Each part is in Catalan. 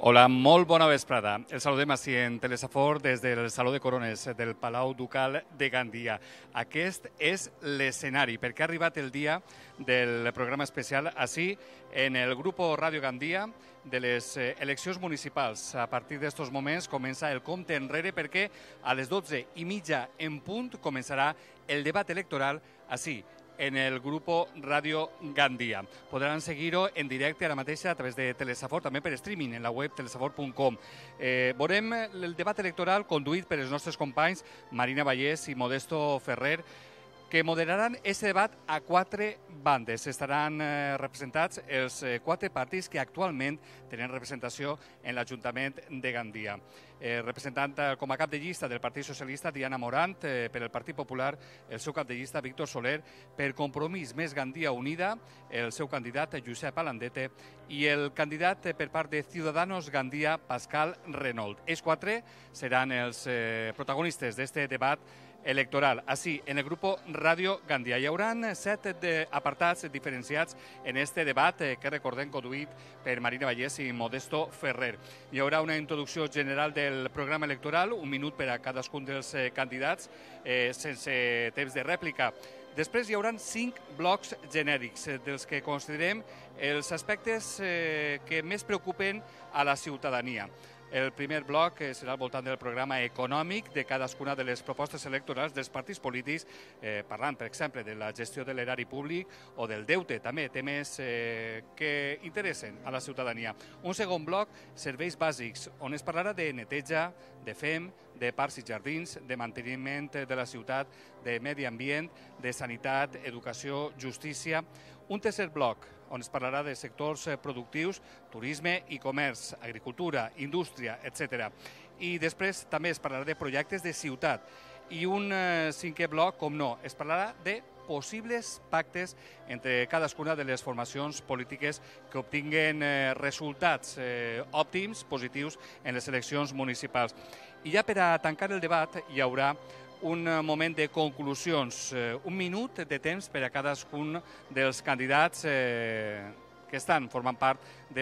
Hola, molt bona vesprada. El saludem així en Telesafor des del Saló de Corones del Palau Ducal de Gandia. Aquest és l'escenari perquè ha arribat el dia del programa especial així en el grup Ràdio Gandia de les eleccions municipals. A partir d'estos moments comença el compte enrere perquè a les 12:30 en punt començarà el debat electoral així en el grup Ràdio Gandia. Podran seguir-ho en directe ara mateix a través de Telesafor, també per streaming en la web telesafor.com. Veurem el debat electoral conduït per els nostres companys Marina Vallès i Modesto Ferrer, que moderaran aquest debat a 4 bandes. Estaran representats els 4 partits que actualment tenen representació en l'Ajuntament de Gandia. Representant com a cap de llista del Partit Socialista, Diana Morant, per el Partit Popular, el seu cap de llista, Víctor Soler, per Compromís Més Gandia Unida, el seu candidat, Josep Alandete, i el candidat per part de Ciudadanos Gandia, Pascal Renault. Ells 4 seran els protagonistes d'aquest debat electoral, així, en el grup Ràdio Gandia. Hi haurà 7 apartats diferenciats en este debat que recordem conduït per Marina Vallès i Modesto Ferrer. Hi haurà una introducció general del programa electoral, 1 minut per a cadascun dels candidats, sense temps de rèplica. Després hi haurà 5 blocs genèrics, dels que considerem els aspectes que més preocupen a la ciutadania. El primer bloc serà al voltant del programa econòmic de cadascuna de les propostes electorals dels partits polítics, parlant, per exemple, de la gestió de l'erari públic o del deute, també temes que interessen a la ciutadania. Un segon bloc, serveis bàsics, on es parlarà de neteja, de FEM, de parcs i jardins, de manteniment de la ciutat, de medi ambient, de sanitat, educació, justícia. Un tercer bloc, on es parlarà de sectors productius, turisme i comerç, agricultura, indústria, etc. I després també es parlarà de projectes de ciutat. I un 5è bloc, com no, es parlarà de possibles pactes entre cadascuna de les formacions polítiques que obtinguen resultats òptims, positius, en les eleccions municipals. I ja per a tancar el debat hi haurà un moment de conclusions, 1 minut de temps per a cadascun dels candidats que formaran part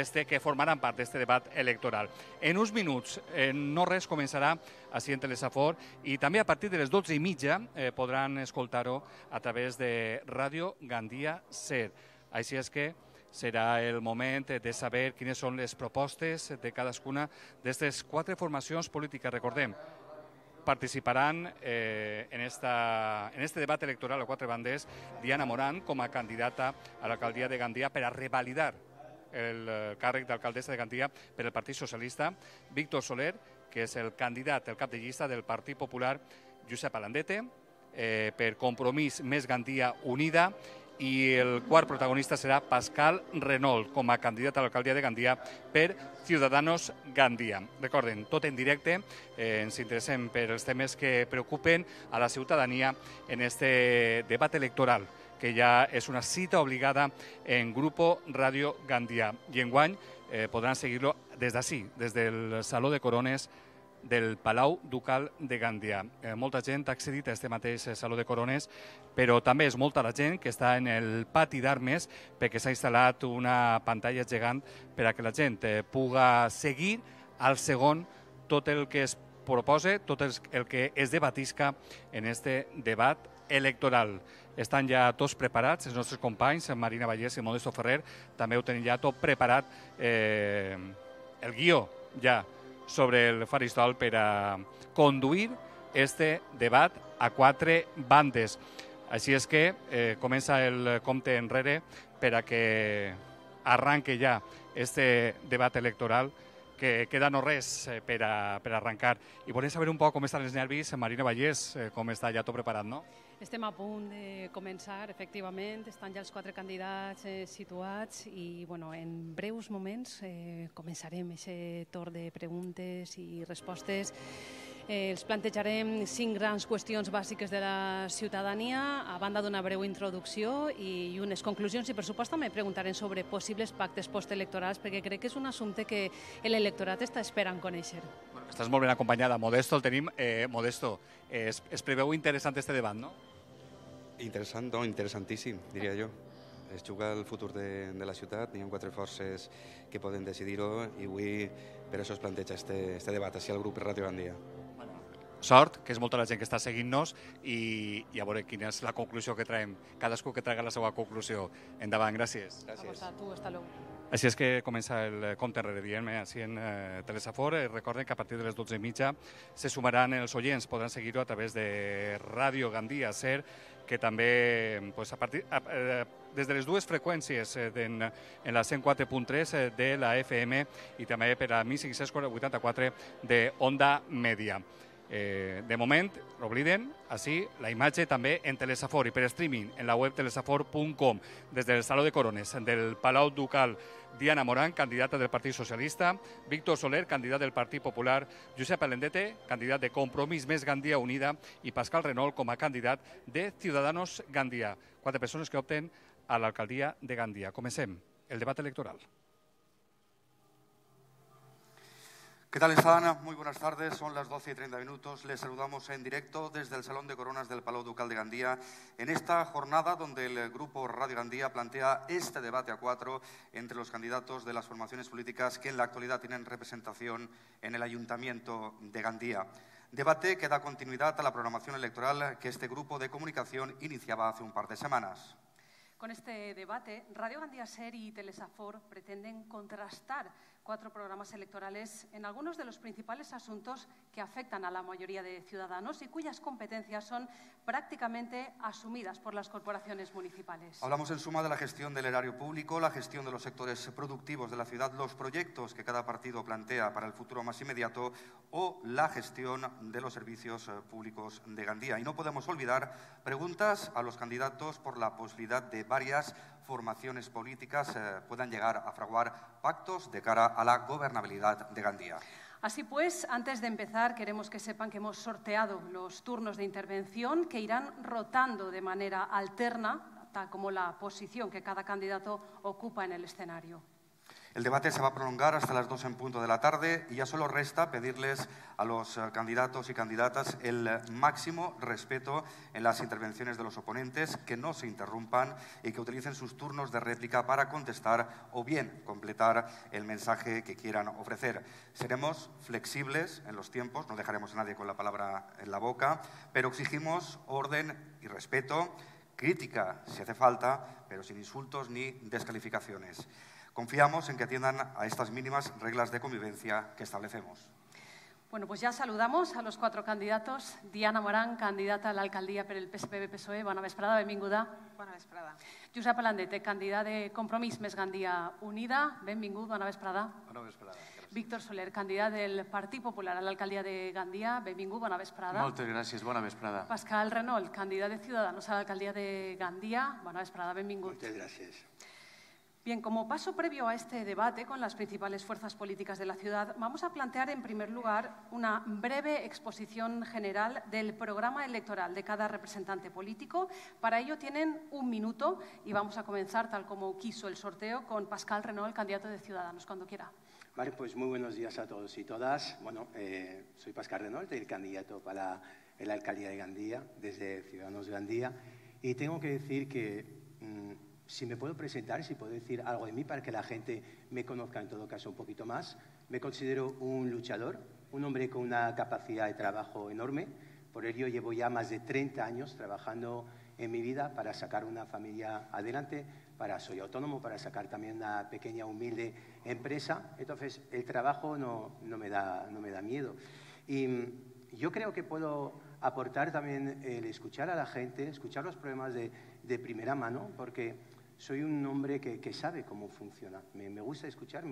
d'este debat electoral. En uns minuts, no res, començarà així en Telesafor i també a partir de les 12:30 podran escoltar-ho a través de Ràdio Gandia Ser. Així és que serà el moment de saber quines són les propostes de cadascuna d'aquestes 4 formacions polítiques. Recordem, participaran en este debat electoral a 4 bandes Diana Morant com a candidata a l'alcaldia de Gandia per a revalidar el càrrec d'alcaldessa de Gandia per el Partit Socialista, Víctor Soler, que és el candidat, el cap de llista del Partit Popular, Josep Alandete, per Compromís Més Gandia Unida, i el quart protagonista serà Pascal Renault com a candidat a l'alcaldia de Gandia per Ciudadanos Gandia. Recorden, tot en directe, ens interessem per els temes que preocupen a la ciutadania en este debat electoral, que ja és una cita obligada en grup Ràdio Gandia. I enguany podran seguir-lo des d'ací, des del Saló de Corones del Palau Ducal de Gandia. Molta gent ha accedit a este mateix Saló de Corones, però també és molta la gent que està en el pati d'armes perquè s'ha instal·lat una pantalla gegant per a que la gent puga seguir al segon tot el que es proposa, tot el que es debatisca en este debat electoral. Estan ja tots preparats, els nostres companys, Marina Vallès i Modesto Ferrer, també ho tenen ja tot preparat, el guió ja sobre el faristol per a conduir este debat a 4 bandes. Així és que comença el compte enrere per a que arranque ja este debat electoral, que queda no res per a arrencar. I volem saber un poc com estan els nervis. Marina Vallès, com està ja tot preparat, no? Estem a punt de començar, efectivament. Estan ja els 4 candidats situats i en breus moments començarem aquest torn de preguntes i respostes. Els plantejarem 5 grans qüestions bàsiques de la ciutadania, a banda d'una breu introducció i unes conclusions, i per supost també preguntarem sobre possibles pactes postelectorals, perquè crec que és un assumpte que l'electorat està esperant conèixer. Estàs molt ben acompanyada. Modesto el tenim. Modesto, es preveu interessant este debat, no? Interessant, no? Interessantíssim, diria jo. es juga el futur de la ciutat, n'hi ha 4 forces que poden decidir-ho i avui per això es planteja este debat així al grup Ràdio Gandia. Sort, que és molta la gent que està seguint-nos i a veure quina és la conclusió que traiem. Cadascú que traiga la seva conclusió. Endavant, gràcies. Gràcies. A tu, hasta luego. Així és que comença el compte enrere, diem, així en Telesafor. Recorden que a partir de les 12:30 se sumaran els oients, podran seguir-ho a través de Ràdio Gandia Ser, que també des de les dues freqüències en la 104.3 de la FM i també per a 1584 de Onda Mèdia. De moment, l'obliden, així, la imatge també en Telesafor i per streaming en la web telesafor.com. Des del Saló de Corones del Palau Ducal, Diana Morán, candidata del Partit Socialista, Víctor Soler, candidat del Partit Popular, Josep Alendete, candidat de Compromís Més Gandia Unida i Pascal Renault com a candidat de Ciudadanos Gandia. 4 persones que opten a l'alcaldia de Gandia. Comencem el debat electoral. ¿Qué tal están? Muy buenas tardes, son las 12:30. Les saludamos en directo desde el Salón de Coronas del Palau Ducal de Gandía en esta jornada donde el Grupo Radio Gandía plantea este debate a 4 entre los candidatos de las formaciones políticas que en la actualidad tienen representación en el Ayuntamiento de Gandía. Debate que da continuidad a la programación electoral que este grupo de comunicación iniciaba hace un par de semanas. Con este debate, Radio Gandia Ser y Telesafor pretenden contrastar 4 programas electorales en algunos de los principales asuntos que afectan a la mayoría de ciudadanos y cuyas competencias son prácticamente asumidas por las corporaciones municipales. Hablamos en suma de la gestión del erario público, la gestión de los sectores productivos de la ciudad, los proyectos que cada partido plantea para el futuro más inmediato o la gestión de los servicios públicos de Gandía. Y no podemos olvidar preguntas a los candidatos por la posibilidad de varias formaciones políticas puedan llegar a fraguar pactos de cara a la gobernabilidad de Gandía. Así pues, antes de empezar, queremos que sepan que hemos sorteado los turnos de intervención que irán rotando de manera alterna, tal como la posición que cada candidato ocupa en el escenario. El debate se va a prolongar hasta las 2 en punto de la tarde y ya solo resta pedirles a los candidatos y candidatas el máximo respeto en las intervenciones de los oponentes, que no se interrumpan y que utilicen sus turnos de réplica para contestar o bien completar el mensaje que quieran ofrecer. Seremos flexibles en los tiempos, no dejaremos a nadie con la palabra en la boca, pero exigimos orden y respeto, crítica si hace falta, pero sin insultos ni descalificaciones. Confiamos en que atiendan a estas mínimas reglas de convivencia que establecemos. Bueno, pues ya saludamos a los 4 candidatos. Diana Morán, candidata a la alcaldía per el PSPB-PSOE. Bona vesprada, benvinguda. Bona vesprada. Josep Alendete, candidat de Compromís Més Gandia Unida. Benvingut, bona vesprada. Bona vesprada. Víctor Soler, candidat del Partit Popular a l'alcaldia de Gandia. Benvingut, bona vesprada. Moltes gràcies, bona vesprada. Pascal Renault, candidat de Ciudadanos a l'alcaldia de Gandia. Bona vesprada, benvingut. Muchas gracias. Bien, como paso previo a este debate con las principales fuerzas políticas de la ciudad, vamos a plantear en primer lugar una breve exposición general del programa electoral de cada representante político. Para ello tienen 1 minuto y vamos a comenzar, tal como quiso el sorteo, con Pascal Renault, candidato de Ciudadanos, cuando quiera. Vale, pues muy buenos días a todos y todas. Bueno, soy Pascal Renault, el candidato para la alcaldía de Gandía, desde Ciudadanos Gandía, y tengo que decir que si me puedo presentar, si puedo decir algo de mí para que la gente me conozca en todo caso un poquito más. Me considero un luchador, un hombre con una capacidad de trabajo enorme. Por ello llevo ya más de 30 años trabajando en mi vida para sacar una familia adelante. Soy autónomo, para sacar también una pequeña, humilde empresa. Entonces, el trabajo no me da miedo. Y yo creo que puedo aportar también el escuchar a la gente, escuchar los problemas de primera mano, porque soy un hombre que sabe cómo funciona. Me gusta escuchar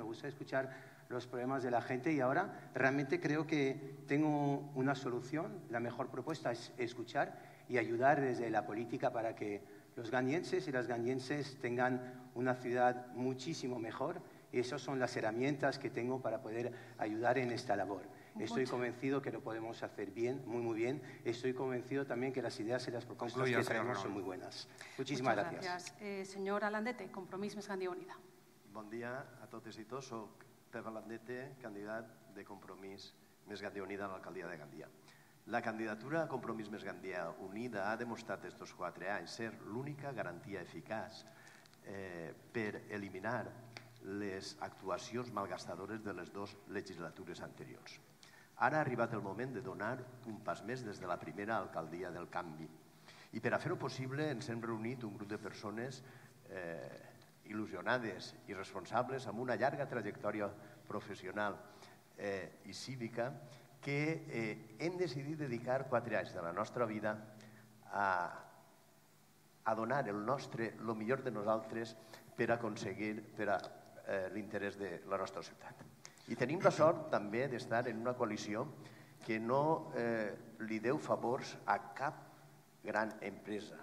los problemas de la gente y ahora realmente creo que tengo una solución. La mejor propuesta es escuchar y ayudar desde la política para que los gandienses y las gandienses tengan una ciudad muchísimo mejor, y esas son las herramientas que tengo para poder ayudar en esta labor. Estoy convencido que lo podemos hacer bien, muy bien. Estoy convencido también que las ideas y las propuestas que traemos son muy buenas. Muchísimas gracias. Señor Alendete, Compromís Més Gandia Unida. Bon dia a totes i tots. Soc Pep Alendete, candidat de Compromís Més Gandia Unida a l'alcaldia de Gandia. La candidatura a Compromís Més Gandia Unida ha demostrat estos 4 anys ser l'única garantia eficaç per eliminar les actuacions malgastadores de les dues legislatures anteriors. Ara ha arribat el moment de donar un pas més des de la primera alcaldia del canvi. I per a fer-ho possible ens hem reunit un grup de persones il·lusionades i responsables amb una llarga trajectòria professional i cívica que hem decidit dedicar 4 anys de la nostra vida a donar el millor de nosaltres per aconseguir l'interès de la nostra ciutat. I tenim la sort també d'estar en una coalició que no li deu favors a cap gran empresa.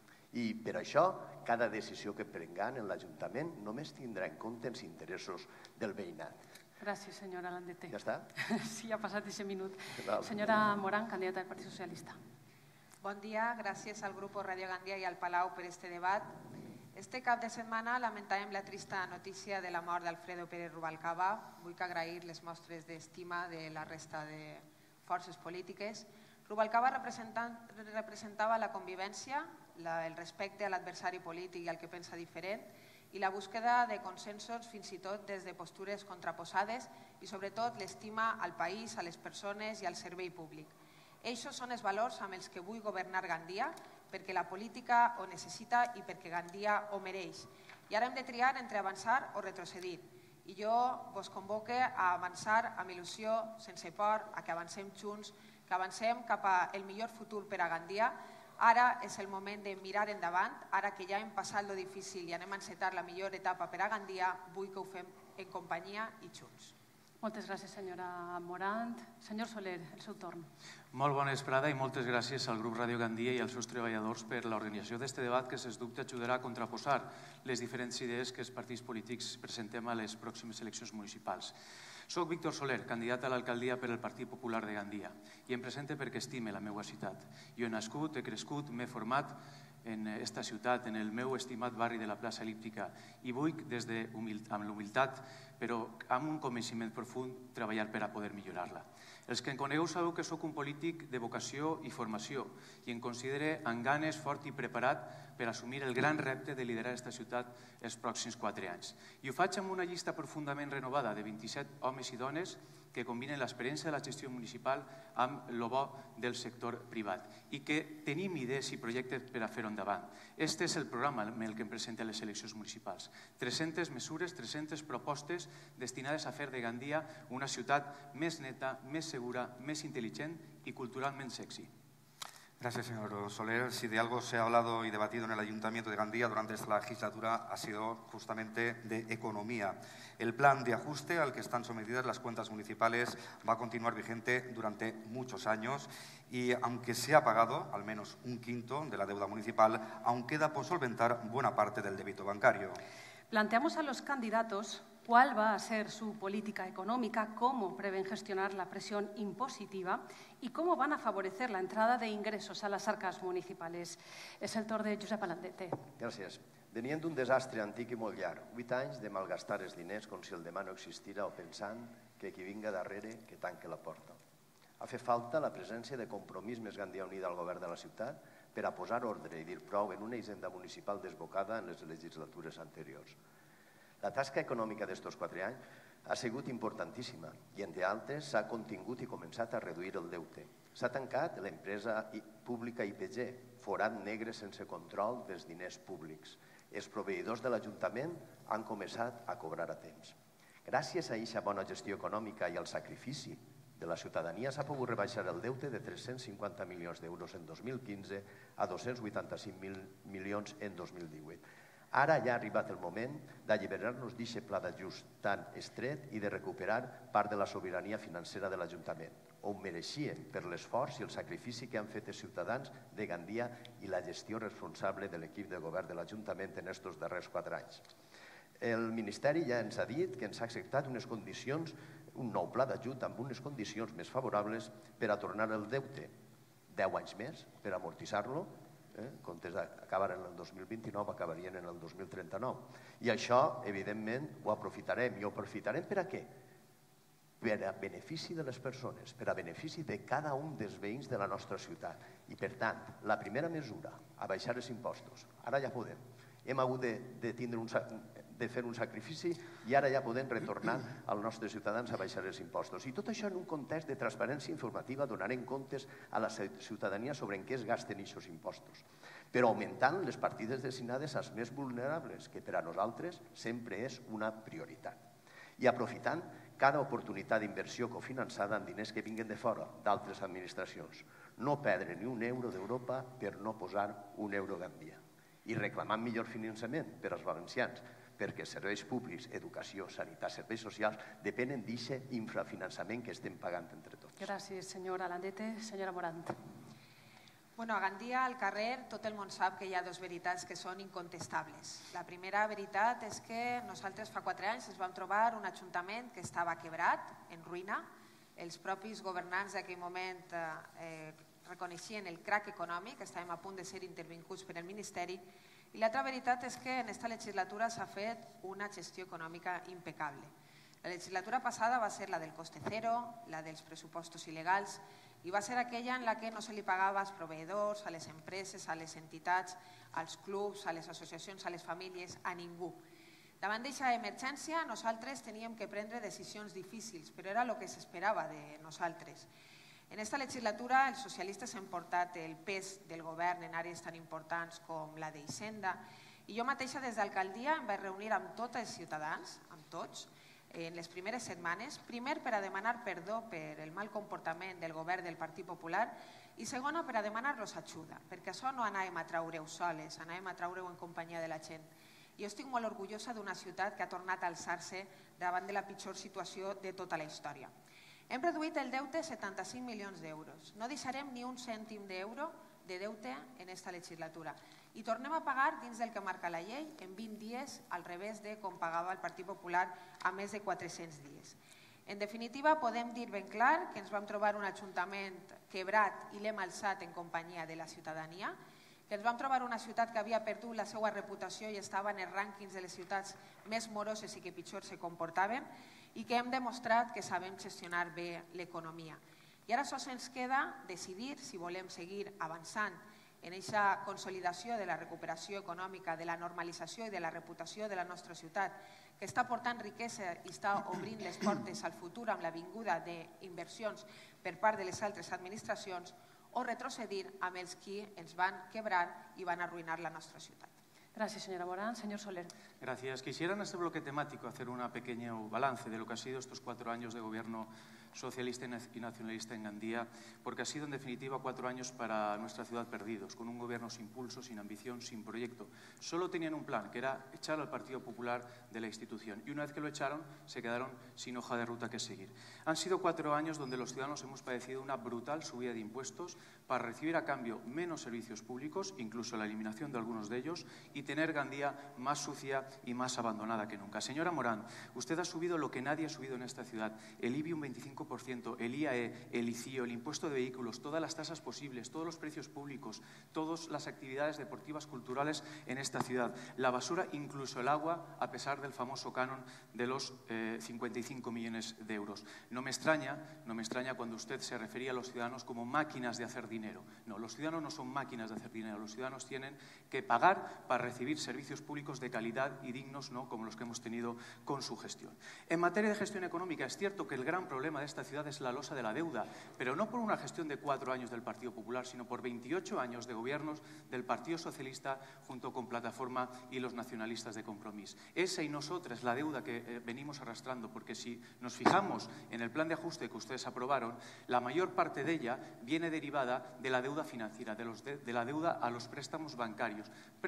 I per això, cada decisió que prenguem en l'Ajuntament només tindrà en compte els interessos del veïnat. Gràcies, senyora Landete. Ja està? Sí, ha passat aquest minut. Senyora Morán, candidata del Partit Socialista. Bon dia, gràcies al Grupo Radio Gandia i al Palau per este debat. Este cap de setmana lamentàvem la trista notícia de la mort d'Alfredo Pérez Rubalcaba. Vull agrair les mostres d'estima de la resta de forces polítiques. Rubalcaba representava la convivència, el respecte a l'adversari polític i al que pensa diferent i la búsqueda de consensos fins i tot des de postures contraposades i sobretot l'estima al país, a les persones i al servei públic. Eixos són els valors amb els que vull governar Gandia perquè la política ho necessita i perquè Gandia ho mereix. I ara hem de triar entre avançar o retrocedir. I jo vos convoque a avançar amb il·lusió, sense por, a que avancem junts, que avancem cap al millor futur per a Gandia. Ara és el moment de mirar endavant, ara que ja hem passat lo difícil i anem a encetar la millor etapa per a Gandia, vull que ho fem en companyia i junts. Moltes gràcies, senyora Morant. Senyor Soler, el seu torn. Molt bona vesprada i moltes gràcies al grup Radio Gandia i als seus treballadors per l'organització d'aquest debat que, sens dubte, ajudarà a contraposar les diferents idees que els partits polítics presentem a les pròximes eleccions municipals. Soc Víctor Soler, candidat a l'alcaldia per el Partit Popular de Gandia i em presente perquè estime la meva ciutat. Jo he nascut, he crescut, m'he format en aquesta ciutat, en el meu estimat barri de la plaça El·líptica i vull, amb l'humilitat, però amb un convenciment profund, treballar per a poder millorar-la. Els que em conegueu sabeu que sóc un polític de vocació i formació i em considero amb ganes, fort i preparat per assumir el gran repte de liderar aquesta ciutat els pròxims 4 anys. I ho faig amb una llista profundament renovada de 27 homes i dones que combinen l'experiència de la gestió municipal amb el bo del sector privat i que tenim idees i projectes per a fer-ho endavant. Este és el programa amb el que em presento a les eleccions municipals. 300 mesures, 300 propostes destinades a fer de Gandia una ciutat més neta, més segura, más inteligente y culturalmente sexy. Gracias, señor Soler. Si de algo se ha hablado y debatido en el Ayuntamiento de Gandía durante esta legislatura ha sido justamente de economía. El plan de ajuste al que están sometidas las cuentas municipales va a continuar vigente durante muchos años y aunque se ha pagado al menos 1/5 de la deuda municipal, aún queda por solventar buena parte del débito bancario. Planteamos a los candidatos cuál va a ser su política económica, cómo prevén gestionar la presión impositiva y cómo van a favorecer la entrada de ingresos a las arcas municipales. És el torn de Josep Landete. Gràcies. Venien d'un desastre antic i molt llarg. 8 anys de malgastar els diners com si el demà no existira o pensant que qui vinga darrere que tanque la porta. Ha fet falta la presència de Compromís Més Gandia Unida al govern de la ciutat per a posar ordre i dir prou en una hisenda municipal desbocada en les legislatures anteriors. La tasca econòmica d'estos 4 anys ha sigut importantíssima i, entre altres, s'ha contingut i començat a reduir el deute. S'ha tancat l'empresa pública IPG, forat negre sense control dels diners públics. Els proveïdors de l'Ajuntament han començat a cobrar a temps. Gràcies a aquesta bona gestió econòmica i al sacrifici de la ciutadania s'ha pogut rebaixar el deute de 350 milions d'euros en 2015 a 285 milions en 2018. Ara ja ha arribat el moment d'alliberar-nos d'aquest pla d'ajust tan estret i de recuperar part de la sobirania financera de l'Ajuntament. Ho mereixien per l'esforç i el sacrifici que han fet els ciutadans de Gandia i la gestió responsable de l'equip de govern de l'Ajuntament en aquests darrers 4 anys. El Ministeri ja ens ha dit que ens ha acceptat unes condicions, un nou pla d'ajut amb unes condicions més favorables per a tornar el deute. 10 anys més per amortitzar-lo, comptes acabaran en el 2029, acabarien en el 2039. I això, evidentment, ho aprofitarem. I ho aprofitarem per a què? Per a benefici de les persones, per a benefici de cada un dels veïns de la nostra ciutat. I, per tant, la primera mesura, abaixar els impostos. Ara ja podem. Hem hagut de fer un sacrifici i ara ja podem retornar als nostres ciutadans a baixar els impostos. I tot això en un context de transparència informativa donarem comptes a la ciutadania sobre en què es gasten aquests impostos, però augmentant les partides destinades als més vulnerables, que per a nosaltres sempre és una prioritat. I aprofitant cada oportunitat d'inversió cofinançada amb diners que vinguen de fora, d'altres administracions. No perdre ni un euro d'Europa per no posar un euro a Gandia. I reclamant millor finançament per als valencians, perquè serveis públics, educació, sanitat, serveis socials depenen d'aquest infrafinançament que estem pagant entre tots. Gràcies, senyora Landete. Senyora Morant. Bueno, a Gandia, al carrer, tot el món sap que hi ha dues veritats que són incontestables. La primera veritat és que nosaltres fa 4 anys ens vam trobar un ajuntament que estava quebrat, en ruïna. Els propis governants d'aquell moment reconeixien el crac econòmic, estàvem a punt de ser intervinguts per el Ministeri. I l'altra veritat és que en aquesta legislatura s'ha fet una gestió econòmica impecable. La legislatura passada va ser la del coste cero, la dels pressupostos il·legals, i va ser aquella en la que no se li pagava als proveïdors, a les empreses, a les entitats, als clubs, a les associacions, a les famílies, a ningú. Davant d'aquesta emergència nosaltres teníem que prendre decisions difícils, però era el que s'esperava de nosaltres. En aquesta legislatura els socialistes hem portat el pes del govern en àrees tan importants com la d'Hisenda i jo mateixa des d'alcaldia em vaig reunir amb tots els ciutadans, amb tots, en les primeres setmanes, primer per a demanar perdó per el mal comportament del govern del Partit Popular i segona per a demanar-los ajuda, perquè això no anàvem a traure-ho soles, anàvem a traure-ho en companyia de la gent. Jo estic molt orgullosa d'una ciutat que ha tornat a alçar-se davant de la pitjor situació de tota la història. Hem reduït el deute 75 milions d'euros. No deixarem ni un cèntim d'euro de deute en aquesta legislatura. I tornem a pagar dins del que marca la llei en 20 dies, al revés de com pagava el Partit Popular a més de 400 dies. En definitiva, podem dir ben clar que ens vam trobar un ajuntament quebrat i l'hem alçat en companyia de la ciutadania, que ens vam trobar una ciutat que havia perdut la seva reputació i estava en els rànquings de les ciutats més moroses i que pitjor se comportaven i que hem demostrat que sabem gestionar bé l'economia. I ara sols ens queda decidir si volem seguir avançant en aquesta consolidació de la recuperació econòmica, de la normalització i de la reputació de la nostra ciutat, que està portant riquesa i està obrint les portes al futur amb la vinguda d'inversions per part de les altres administracions, o retrocedir amb els qui ens van quebrar i van arruïnar la nostra ciutat. Gracias, señora Morán. Señor Soler. Gracias. Quisiera en este bloque temático hacer un pequeño balance de lo que ha sido estos 4 años de gobierno socialista y nacionalista en Gandía, porque ha sido en definitiva 4 años para nuestra ciudad perdidos, con un gobierno sin pulso, sin ambición, sin proyecto. Solo tenían un plan, que era echar al Partido Popular de la institución, y una vez que lo echaron se quedaron sin hoja de ruta que seguir. Han sido 4 años donde los ciudadanos hemos padecido una brutal subida de impuestos para recibir a cambio menos servicios públicos, incluso la eliminación de algunos de ellos, y tener Gandía más sucia y más abandonada que nunca. Señora Morán, usted ha subido lo que nadie ha subido en esta ciudad, el IBI un 25%, el IAE, el ICIO, el impuesto de vehículos, todas las tasas posibles, todos los precios públicos, todas las actividades deportivas, culturales en esta ciudad, la basura, incluso el agua, a pesar del famoso canon de los 55 millones de euros. No me extraña cuando usted se refería a los ciudadanos como máquinas de hacer dinero. No, los ciudadanos no son máquinas de hacer dinero, los ciudadanos tienen que pagar para recibir servicios públicos de calidad y dignos, ¿no?, como los que hemos tenido con su gestión. En materia de gestión económica, es cierto que el gran problema de esta ciudad es la losa de la deuda, pero no por una gestión de 4 años del Partido Popular, sino por 28 años de gobiernos del Partido Socialista junto con Plataforma y los nacionalistas de Compromís. Esa y nosotras la deuda que venimos arrastrando, porque si nos fijamos en el plan de ajuste que ustedes aprobaron, la mayor parte de ella viene derivada de la deuda financiera, de la deuda a los préstamos bancarios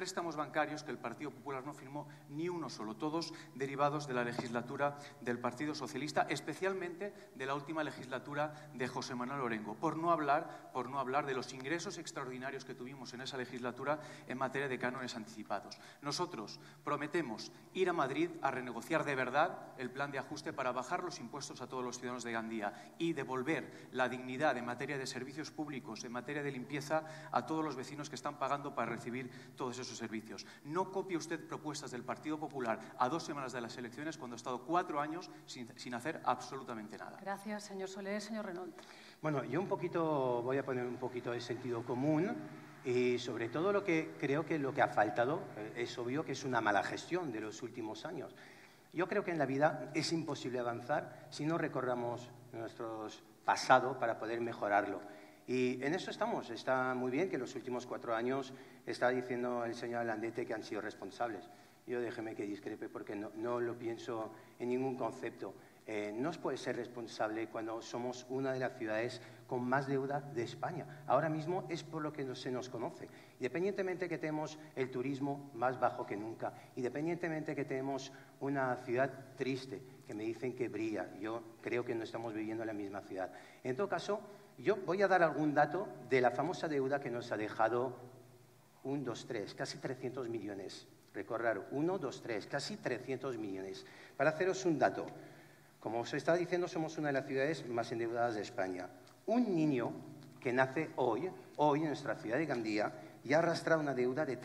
que el Partido Popular no firmó ni uno solo, todos derivados de la legislatura del Partido Socialista, especialmente de la última legislatura de José Manuel Orengo, por no hablar de los ingresos extraordinarios que tuvimos en esa legislatura en materia de cánones anticipados. Nosotros prometemos ir a Madrid a renegociar de verdad el plan de ajuste para bajar los impuestos a todos los ciudadanos de Gandía y devolver la dignidad en materia de servicios públicos, en materia de limpieza, a todos los vecinos que están pagando para recibir todos esos servicios. No copie usted propuestas del Partido Popular a 2 semanas de las elecciones cuando ha estado 4 años sin hacer absolutamente nada. Gracias, señor Soler. Señor Renault. Bueno, yo voy a poner un poquito de sentido común Y sobre todo lo que creo que lo que ha faltado es obvio que es una mala gestión de los últimos años. Yo creo que en la vida es imposible avanzar si no recorramos nuestro pasado para poder mejorarlo. Y en eso estamos. Está muy bien que en los últimos 4 años está diciendo el señor Landete que han sido responsables. Yo déjeme que discrepe porque no lo pienso en ningún concepto. No se puede ser responsable cuando somos una de las ciudades con más deuda de España. Ahora mismo es por lo que se nos conoce. Independientemente que tenemos el turismo más bajo que nunca, independientemente que tenemos una ciudad triste, que me dicen que brilla, yo creo que no estamos viviendo en la misma ciudad. En todo caso, yo voy a dar algún dato de la famosa deuda que nos ha dejado 1, 2, 3, casi 300 millones. Recordar, 1, 2, 3, casi 300 millones. Para haceros un dato, como os está diciendo, somos una de las ciudades más endeudadas de España. Un niño que nace hoy en nuestra ciudad de Gandía, ya arrastra una deuda de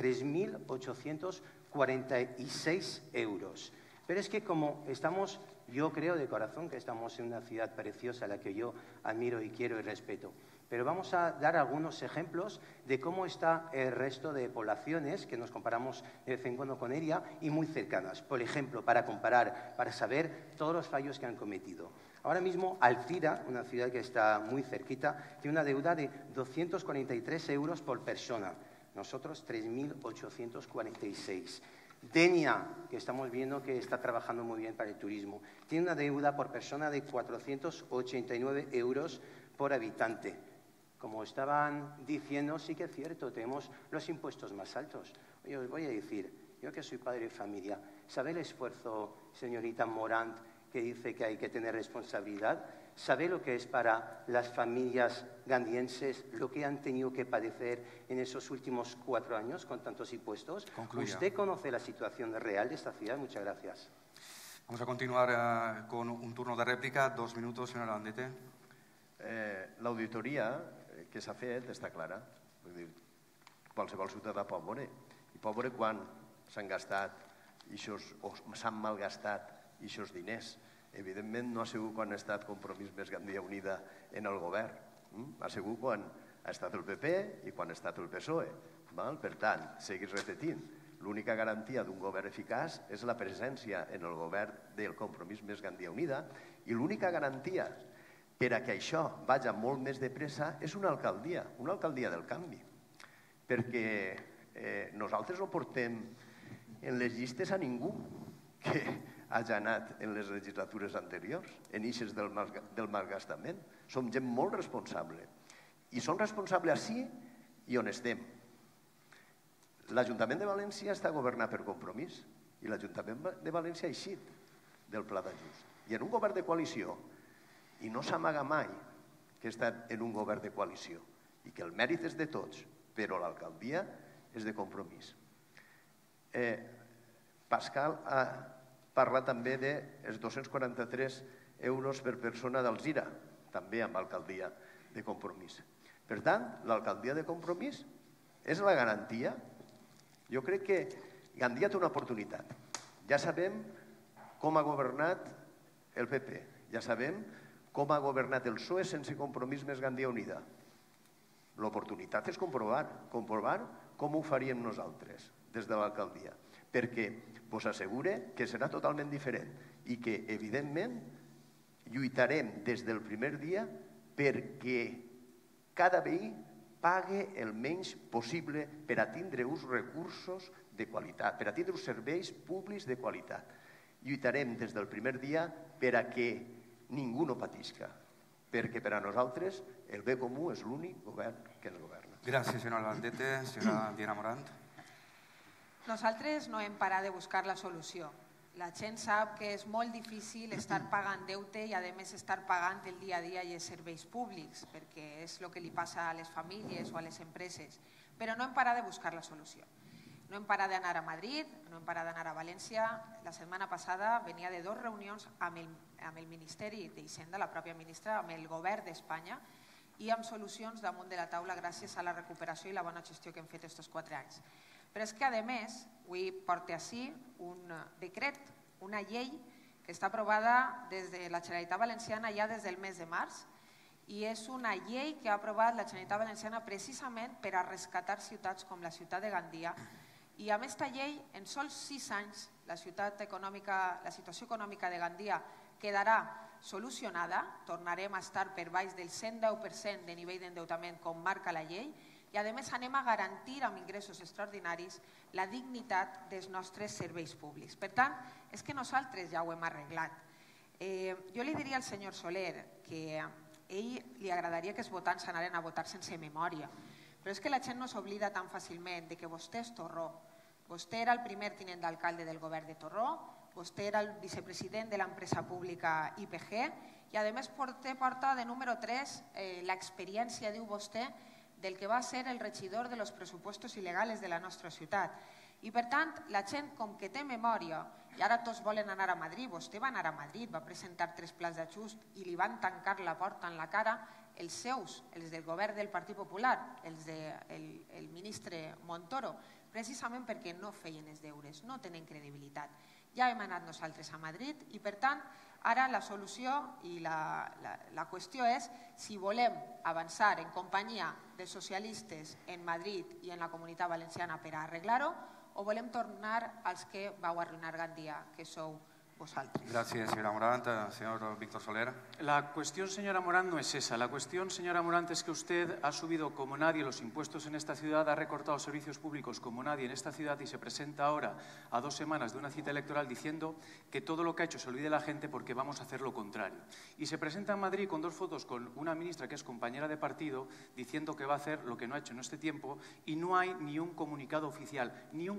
3.846 euros. Pero es que como estamos, yo creo de corazón que estamos en una ciudad preciosa, a la que yo admiro y quiero y respeto. Pero vamos a dar algunos ejemplos de cómo está el resto de poblaciones que nos comparamos de vez en cuando con ella y muy cercanas. Por ejemplo, para comparar, para saber todos los fallos que han cometido. Ahora mismo, Alcira, una ciudad que está muy cerquita, tiene una deuda de 243 euros por persona. Nosotros, 3.846. Denia, que estamos viendo que está trabajando muy bien para el turismo, tiene una deuda por persona de 489 euros por habitante. Como estaban diciendo, sí que es cierto, tenemos los impuestos más altos. Oye, os voy a decir, yo que soy padre de familia, ¿sabe el esfuerzo, señorita Morant, que dice que hay que tener responsabilidad? ¿Sabe lo que es para las familias gandienses lo que han tenido que padecer en esos últimos 4 años con tantos impuestos? Concluya. ¿Usted conoce la situación real de esta ciudad? Muchas gracias. Vamos a continuar con un turno de réplica. 2 minutos, señor Landete. L'auditoria que s'ha fet està clara. Vull dir, qualsevol ciutadà pot veure. I pot veure quan s'han gastat o s'han malgastat aquests diners. Evidentment, no ha sigut quan ha estat Compromís més Gandia Unida en el govern. Ha sigut quan ha estat el PP i quan ha estat el PSOE. Per tant, seguir repetint, l'única garantia d'un govern eficaç és la presència en el govern del Compromís més Gandia Unida i l'única garantia per a que això vagi molt més de pressa és una alcaldia del canvi. Perquè nosaltres no portem en les llistes a ningú que hagi anat en les legislatures anteriors, en eixes del malgastament. Som gent molt responsable. I som responsables ací i on estem. L'Ajuntament de València està governat per Compromís i l'Ajuntament de València ha eixit del Pla d'Ajust. I en un govern de coalició, i no s'amaga mai que ha estat en un govern de coalició i que el mèrit és de tots, però l'alcaldia és de Compromís. Pascal ha parlat també dels 243 euros per persona d'Alzira, també amb alcaldia de Compromís. Per tant, l'alcaldia de Compromís és la garantia. Jo crec que Gandia té una oportunitat. Ja sabem com ha governat el PP, ja sabem com ha governat el PSOE sense Compromís més Gandia Unida. L'oportunitat és comprovar com ho faríem nosaltres des de l'alcaldia, perquè us assegure que serà totalment diferent i que, evidentment, lluitarem des del primer dia perquè cada veí pague el menys possible per a tindre uns recursos de qualitat, per a tindre uns serveis públics de qualitat. Lluitarem des del primer dia per a que ningú no patisca, perquè per a nosaltres el bé comú és l'únic govern que ens governa. Gràcies, senyora Landete. Senyora Diana Morant. Nosaltres no hem parat de buscar la solució. La gent sap que és molt difícil estar pagant deute i, a més, estar pagant el dia a dia i els serveis públics, perquè és el que li passa a les famílies o a les empreses. Però no hem parat de buscar la solució. No hem parat d'anar a Madrid, no hem parat d'anar a València. La setmana passada venia de 2 reunions amb el Ministeri d'Hisenda, la pròpia ministra, amb el govern d'Espanya i amb solucions damunt de la taula gràcies a la recuperació i la bona gestió que hem fet aquests 4 anys. Però és que, a més, avui porta ací un decret, una llei que està aprovada des de la Generalitat Valenciana ja des del mes de març i és una llei que ha aprovat la Generalitat Valenciana precisament per a rescatar ciutats com la ciutat de Gandia. I amb aquesta llei, en sols 6 anys, la situació econòmica de Gandia quedarà solucionada, tornarem a estar per baix del 110% de nivell d'endeutament com marca la llei i a més anem a garantir amb ingressos extraordinaris la dignitat dels nostres serveis públics. Per tant, és que nosaltres ja ho hem arreglat. Jo li diria al senyor Soler que a ell li agradaria que els votants anaren a votar sense memòria, però és que la gent no s'oblida tan fàcilment de que vostè és Torró. Vostè era el primer tinent d'alcalde del govern de Torró, vostè era el vicepresident de l'empresa pública IPG i a més porta de número 3 l'experiència, diu vostè, del que va ser el regidor de los pressupostos il·legals de la nostra ciutat. I per tant, la gent com que té memòria, i ara tots volen anar a Madrid, vostè va anar a Madrid, va presentar 3 plans d'ajust i li van tancar la porta en la cara els seus, els del govern del Partit Popular, els del ministre Montoro, precisament perquè no feien els deures, no tenen credibilitat. Ja hem anat nosaltres a Madrid i per tant ara la solució i la qüestió és si volem avançar en companyia de socialistes en Madrid i en la Comunitat Valenciana per a arreglar-ho o volem tornar als que vau arruïnar Gandia, que sou vosotros. Gracias, señora Morant. Señor Víctor Soler. La cuestión, señora Morant, no es esa. La cuestión, señora Morant, es que usted ha subido como nadie los impuestos en esta ciudad, ha recortado servicios públicos como nadie en esta ciudad y se presenta ahora, a 2 semanas de una cita electoral, diciendo que todo lo que ha hecho se olvide la gente porque vamos a hacer lo contrario. Y se presenta en Madrid con 2 fotos con una ministra que es compañera de partido diciendo que va a hacer lo que no ha hecho en este tiempo y no hay ni un comunicado oficial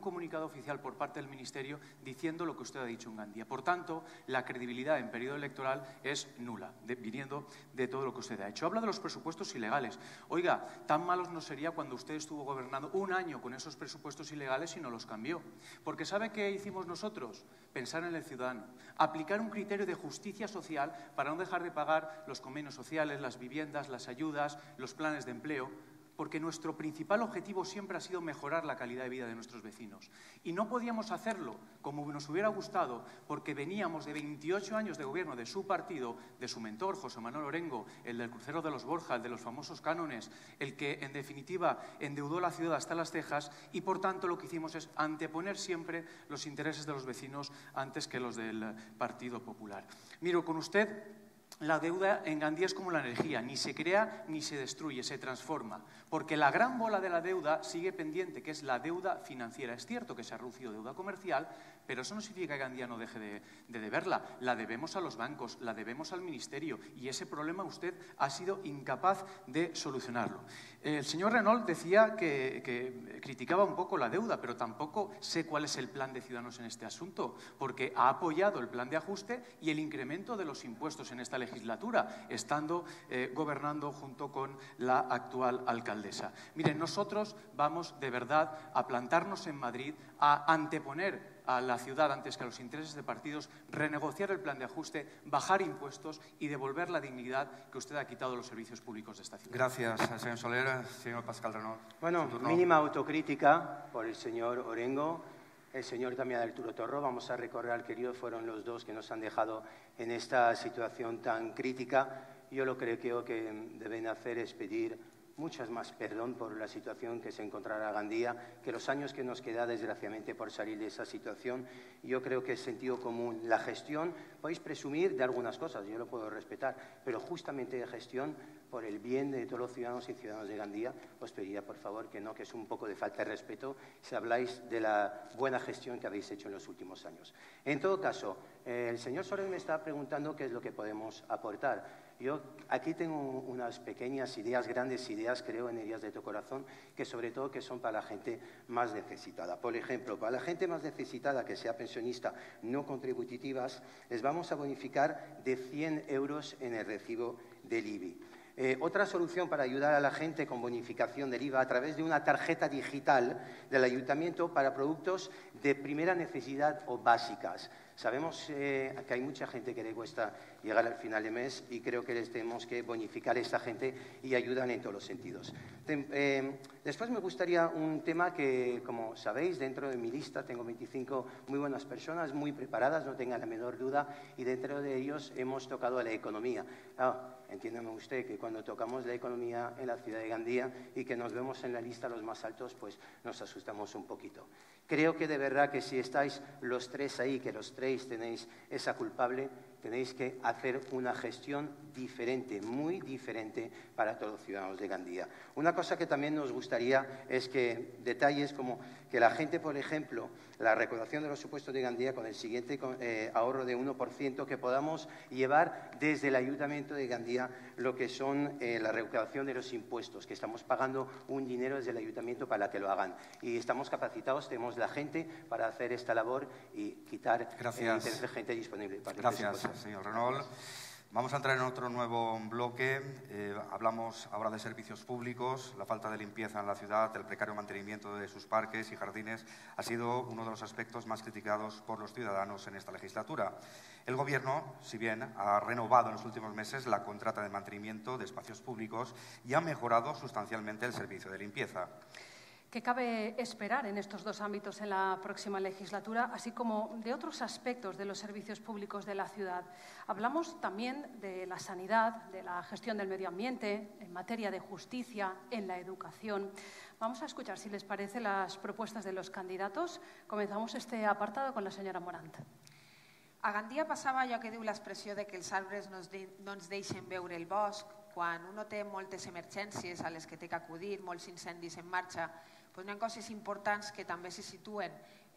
por parte del Ministerio diciendo lo que usted ha dicho en Gandia. Por tanto, la credibilidad en periodo electoral es nula, viniendo de todo lo que usted ha hecho. Habla de los presupuestos ilegales. Oiga, tan malos no sería cuando usted estuvo gobernando 1 año con esos presupuestos ilegales y no los cambió. Porque ¿sabe qué hicimos nosotros? Pensar en el ciudadano, aplicar un criterio de justicia social para no dejar de pagar los convenios sociales, las viviendas, las ayudas, los planes de empleo, porque nuestro principal objetivo siempre ha sido mejorar la calidad de vida de nuestros vecinos. Y no podíamos hacerlo como nos hubiera gustado, porque veníamos de 28 años de gobierno de su partido, de su mentor, José Manuel Orengo, el del crucero de los Borja, el de los famosos cánones, el que, en definitiva, endeudó la ciudad hasta las cejas y, por tanto, lo que hicimos es anteponer siempre los intereses de los vecinos antes que los del Partido Popular. Miro, con usted, la deuda en Gandia es como la energía, ni se crea ni se destruye, se transforma. Porque la gran bola de la deuda sigue pendiente, que es la deuda financiera. Es cierto que se ha reducido deuda comercial, pero eso no significa que Gandia no deje de deberla. La debemos a los bancos, la debemos al Ministerio y ese problema usted ha sido incapaz de solucionarlo. El señor Renault decía que criticaba un poco la deuda, pero tampoco sé cuál es el plan de Ciudadanos en este asunto, porque ha apoyado el plan de ajuste y el incremento de los impuestos en esta legislatura, estando gobernando junto con la actual alcaldesa. Miren, nosotros vamos de verdad a plantarnos en Madrid, a anteponer a la ciudad antes que a los intereses de partidos, renegociar el plan de ajuste, bajar impuestos y devolver la dignidad que usted ha quitado a los servicios públicos de esta ciudad. Gracias, señor Soler. Señor Pascal Renault. Bueno, mínima autocrítica por el señor Orengo, el señor también Arturo Torró. Vamos a recordar que ellos fueron los 2 que nos han dejado en esta situación tan crítica. Yo lo que creo que deben hacer es pedir muchas más perdón por la situación que se encontrará Gandia, que los años que nos queda desgraciadamente por salir de esa situación. Yo creo que es sentido común. La gestión, podéis presumir de algunas cosas, yo lo puedo respetar, pero justamente de gestión, por el bien de todos los ciudadanos y ciudadanas de Gandia, os pediría por favor que no, que es un poco de falta de respeto si habláis de la buena gestión que habéis hecho en los últimos años. En todo caso, el señor Soler me está preguntando qué es lo que podemos aportar. Yo aquí tengo unas pequeñas ideas, grandes ideas, creo en ellas de todo corazón, que sobre todo que son para la gente más necesitada. Por ejemplo, para la gente más necesitada, que sea pensionista, no contributivas, les vamos a bonificar de 100 euros en el recibo del IBI. Otra solución para ayudar a la gente con bonificación del IVA a través de una tarjeta digital del ayuntamiento para productos de primera necesidad o básicas. Sabemos que hay mucha gente que le cuesta llegar al final de mes y creo que les tenemos que bonificar a esta gente y ayudar en todos los sentidos. Después me gustaría un tema que, como sabéis, dentro de mi lista tengo 25 muy buenas personas, muy preparadas, no tengan la menor duda, y dentro de ellos hemos tocado a la economía. entiéndame usted que cuando tocamos la economía en la ciudad de Gandía y que nos vemos en la lista los más altos, pues nos asustamos un poquito. Creo que de verdad que si estáis los tres ahí, que los tres tenéis esa culpable, tenéis que hacer una gestión diferente, muy diferente para todos los ciudadanos de Gandía. Una cosa que también nos gustaría es que detalles como que la gente, por ejemplo, la recaudación de los impuestos de Gandía con el siguiente ahorro de 1%, que podamos llevar desde el Ayuntamiento de Gandía lo que son la recaudación de los impuestos, que estamos pagando un dinero desde el Ayuntamiento para que lo hagan. Y estamos capacitados, tenemos la gente para hacer esta labor y quitar tener gente disponible. Gracias, señor Renault. Vamos a entrar en otro nuevo bloque. Hablamos ahora de servicios públicos. La falta de limpieza en la ciudad, el precario mantenimiento de sus parques y jardines ha sido uno de los aspectos más criticados por los ciudadanos en esta legislatura. El Gobierno, si bien ha renovado en los últimos meses la contrata de mantenimiento de espacios públicos y ha mejorado sustancialmente el servicio de limpieza. ¿Qué cabe esperar en estos dos ámbitos en la próxima legislatura, así como de otros aspectos de los servicios públicos de la ciudad? Hablamos también de la sanidad, de la gestión del medio ambiente, en materia de justicia, en la educación. Vamos a escuchar, si les parece, las propuestas de los candidatos. Comenzamos este apartado con la señora Morant. A Gandia passava allò que diu l'expressió de que els arbres no ens deixen veure el bosc. Quan uno té moltes emergències a les que té que acudir, molts incendis en marxa, doncs hi ha coses importants que també se situen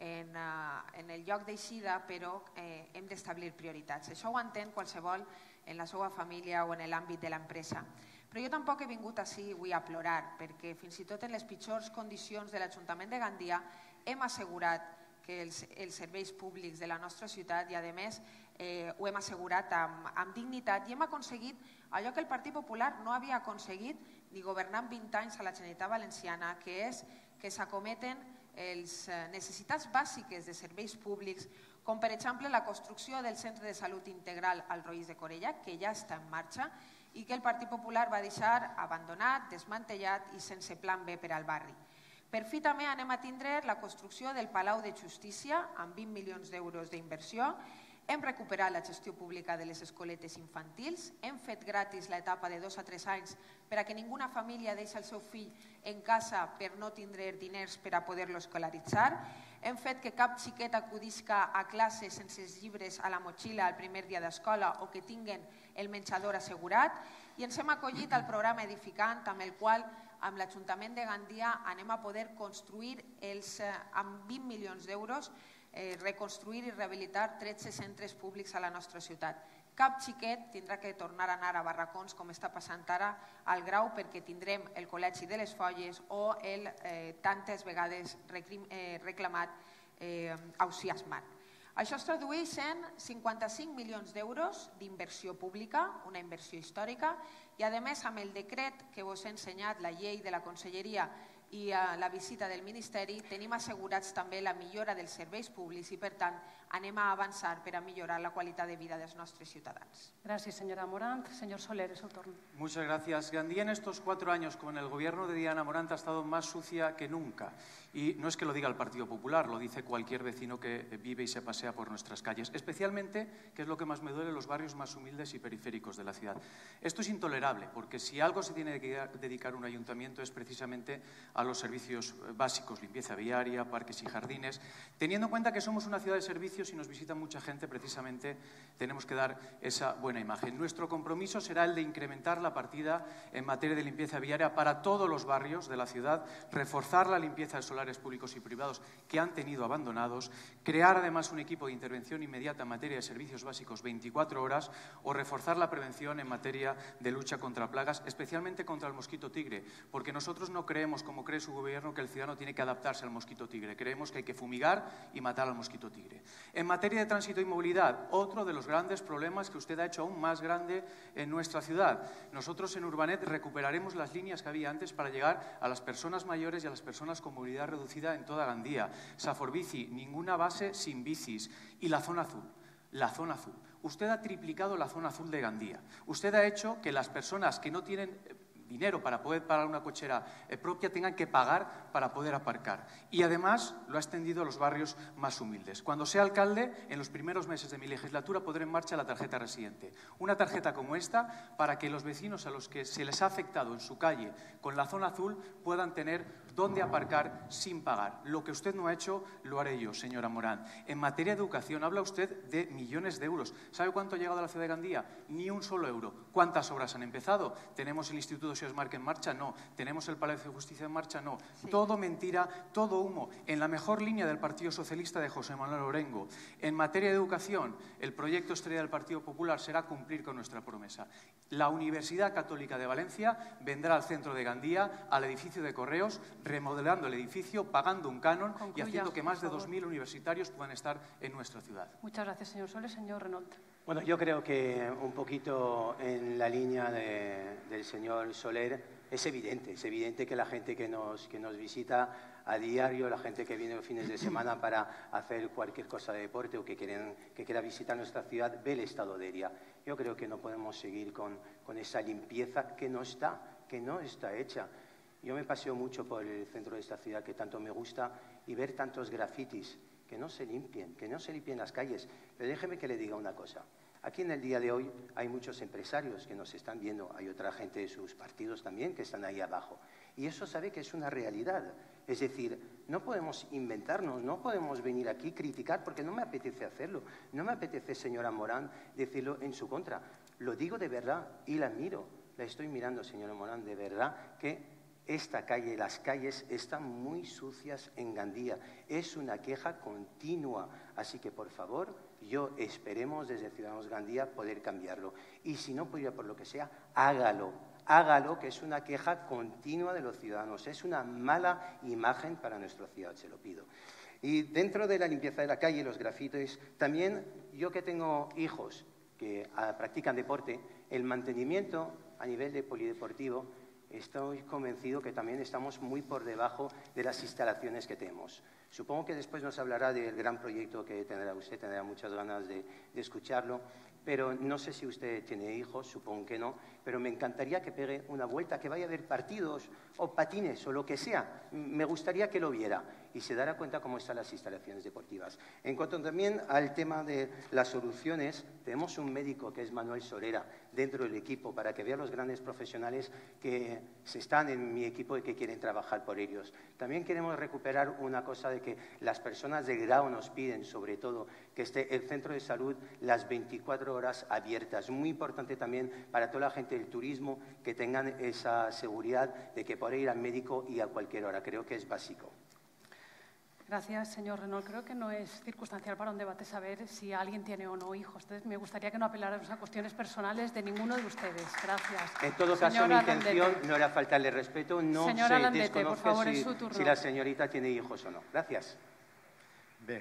en el lloc d'eixida, però hem d'establir prioritats. Això ho entén qualsevol en la seva família o en l'àmbit de l'empresa. Però jo tampoc he vingut així avui a plorar, perquè fins i tot en les pitjors condicions de l'Ajuntament de Gandia hem assegurat que els serveis públics de la nostra ciutat i, a més, ho hem assegurat amb dignitat i hem aconseguit allò que el Partit Popular no havia aconseguit ni governant 20 anys a la Generalitat Valenciana, que és que s'acometen les necessitats bàsiques de serveis públics, com per exemple la construcció del Centre de Salut Integral al Roís de Corella, que ja està en marxa i que el Partit Popular va deixar abandonat, desmantellat i sense plan B per al barri. Per fi també anem a tindre la construcció del Palau de Justícia amb 20 milions d'euros d'inversió. Hem recuperat la gestió pública de les escoletes infantils, hem fet gratis l'etapa de 2 a 3 anys per a que ninguna família deixi el seu fill en casa per no tindre diners per a poder-lo escolaritzar, hem fet que cap xiquet acudisca a classe sense els llibres a la motxilla el primer dia d'escola o que tinguen el menjador assegurat i ens hem acollit al programa Edificant, amb el qual amb l'Ajuntament de Gandia anem a poder construir amb 20 milions d'euros reconstruir i rehabilitar 13 centres públics a la nostra ciutat. Cap xiquet tindrà que tornar a anar a barracons com està passant ara al Grau perquè tindrem el Col·legi de les Folles o el tantes vegades reclamat Ausiasmat. Això es tradueix en 55 milions d'euros d'inversió pública, una inversió històrica, i a més amb el decret que vos he ensenyat, la llei de la Conselleria i la visita del Ministeri, tenim assegurats també la millora dels serveis públics i, per tant, anem a avançar per a millorar la qualitat de vida dels nostres ciutadans. Gracias, señora Morant. Señor Soler, es su turno. Muchas gracias. Gandía en estos 4 años con el gobierno de Diana Morant ha estado más sucia que nunca. Y no es que lo diga el Partido Popular, lo dice cualquier vecino que vive y se pasea por nuestras calles. Especialmente, que es lo que más me duele, los barrios más humildes y periféricos de la ciudad. Esto es intolerable, porque si algo se tiene que dedicar un ayuntamiento es precisamente a los servicios básicos, limpieza viaria, parques y jardines. Teniendo en cuenta que somos una ciudad de servicios y nos visita mucha gente, precisamente tenemos que dar esa buena imagen. Nuestro compromiso será el de incrementar la partida en materia de limpieza viaria para todos los barrios de la ciudad, reforzar la limpieza de solares públicos y privados que han tenido abandonados, crear además un equipo de intervención inmediata en materia de servicios básicos 24 horas o reforzar la prevención en materia de lucha contra plagas, especialmente contra el mosquito tigre, porque nosotros no creemos, como cree su gobierno, que el ciudadano tiene que adaptarse al mosquito tigre. Creemos que hay que fumigar y matar al mosquito tigre. En materia de tránsito y movilidad, otro de los grandes problemas que usted ha hecho aún más grande en nuestra ciudad. Nosotros en Urbanet recuperaremos las líneas que había antes para llegar a las personas mayores y a las personas con movilidad reducida en toda Gandía. Saforbici, ninguna base sin bicis. Y la zona azul. La zona azul. Usted ha triplicado la zona azul de Gandía. Usted ha hecho que las personas que no tienen dinero para poder pagar una cochera propia tengan que pagar para poder aparcar. Y además lo ha extendido a los barrios más humildes. Cuando sea alcalde, en los primeros meses de mi legislatura pondré en marcha la tarjeta residente. Una tarjeta como esta para que los vecinos a los que se les ha afectado en su calle con la zona azul puedan tener dónde aparcar sin pagar. Lo que usted no ha hecho, lo haré yo, señora Morán. En materia de educación, habla usted de millones de euros. ¿Sabe cuánto ha llegado a la ciudad de Gandía? Ni un solo euro. ¿Cuántas obras han empezado? ¿Tenemos el Instituto Siosmark en marcha? No. ¿Tenemos el Palacio de Justicia en marcha? No. Sí. Todo mentira, todo humo. En la mejor línea del Partido Socialista de José Manuel Orengo. En materia de educación, el proyecto estrella del Partido Popular será cumplir con nuestra promesa. La Universidad Católica de Valencia vendrá al centro de Gandía, al edificio de Correos, remodelando el edificio, pagando un canon y haciendo que más de 2.000 universitarios puedan estar en nuestra ciudad. Muchas gracias, señor Soler. Señor Renault. Bueno, yo creo que un poquito en la línea del señor Soler es evidente que la gente que nos visita a diario, la gente que viene los fines de semana para hacer cualquier cosa de deporte o que quiera visitar nuestra ciudad, ve el estado de ella. Yo creo que no podemos seguir con esa limpieza que no está hecha. Yo me paseo mucho por el centro de esta ciudad que tanto me gusta y ver tantos grafitis que no se limpien las calles. Pero déjeme que le diga una cosa. Aquí en el día de hoy hay muchos empresarios que nos están viendo, hay otra gente de sus partidos también que están ahí abajo. Y eso sabe que es una realidad. Es decir, no podemos inventarnos, no podemos venir aquí a criticar porque no me apetece hacerlo. No me apetece, señora Morán, decirlo en su contra. Lo digo de verdad y la miro. La estoy mirando, señora Morán, de verdad que esta calle, las calles están muy sucias en Gandía. Es una queja continua. Así que, por favor, esperemos desde Ciudadanos Gandía poder cambiarlo. Y si no pudiera por lo que sea, hágalo. Hágalo, que es una queja continua de los ciudadanos. Es una mala imagen para nuestra ciudad, se lo pido. Y dentro de la limpieza de la calle, los grafitis, también yo que tengo hijos que practican deporte, el mantenimiento a nivel de polideportivo, estoy convencido que también estamos muy por debajo de las instalaciones que tenemos. Supongo que después nos hablará del gran proyecto que usted tendrá muchas ganas de escucharlo, pero no sé si usted tiene hijos, supongo que no, pero me encantaría que pegue una vuelta, que vaya a ver partidos o patines o lo que sea. Me gustaría que lo viera y se dará cuenta cómo están las instalaciones deportivas. En cuanto también al tema de las soluciones, tenemos un médico que es Manuel Solera dentro del equipo para que vea los grandes profesionales que están en mi equipo y que quieren trabajar por ellos. También queremos recuperar una cosa de que las personas de Grau nos piden, sobre todo, que esté el centro de salud las 24 horas abiertas. Muy importante también para toda la gente del turismo que tengan esa seguridad de que pueden ir al médico y a cualquier hora. Creo que es básico. Gracias, señor Renault. Creo que no es circunstancial para un debate saber si alguien tiene o no hijos. Entonces, me gustaría que no apeláramos a cuestiones personales de ninguno de ustedes. Gracias. En todo caso, mi intención no era faltarle respeto. No señora se Landete, desconoce por favor, es su turno. si la señorita tiene hijos o no. Gracias. Bé,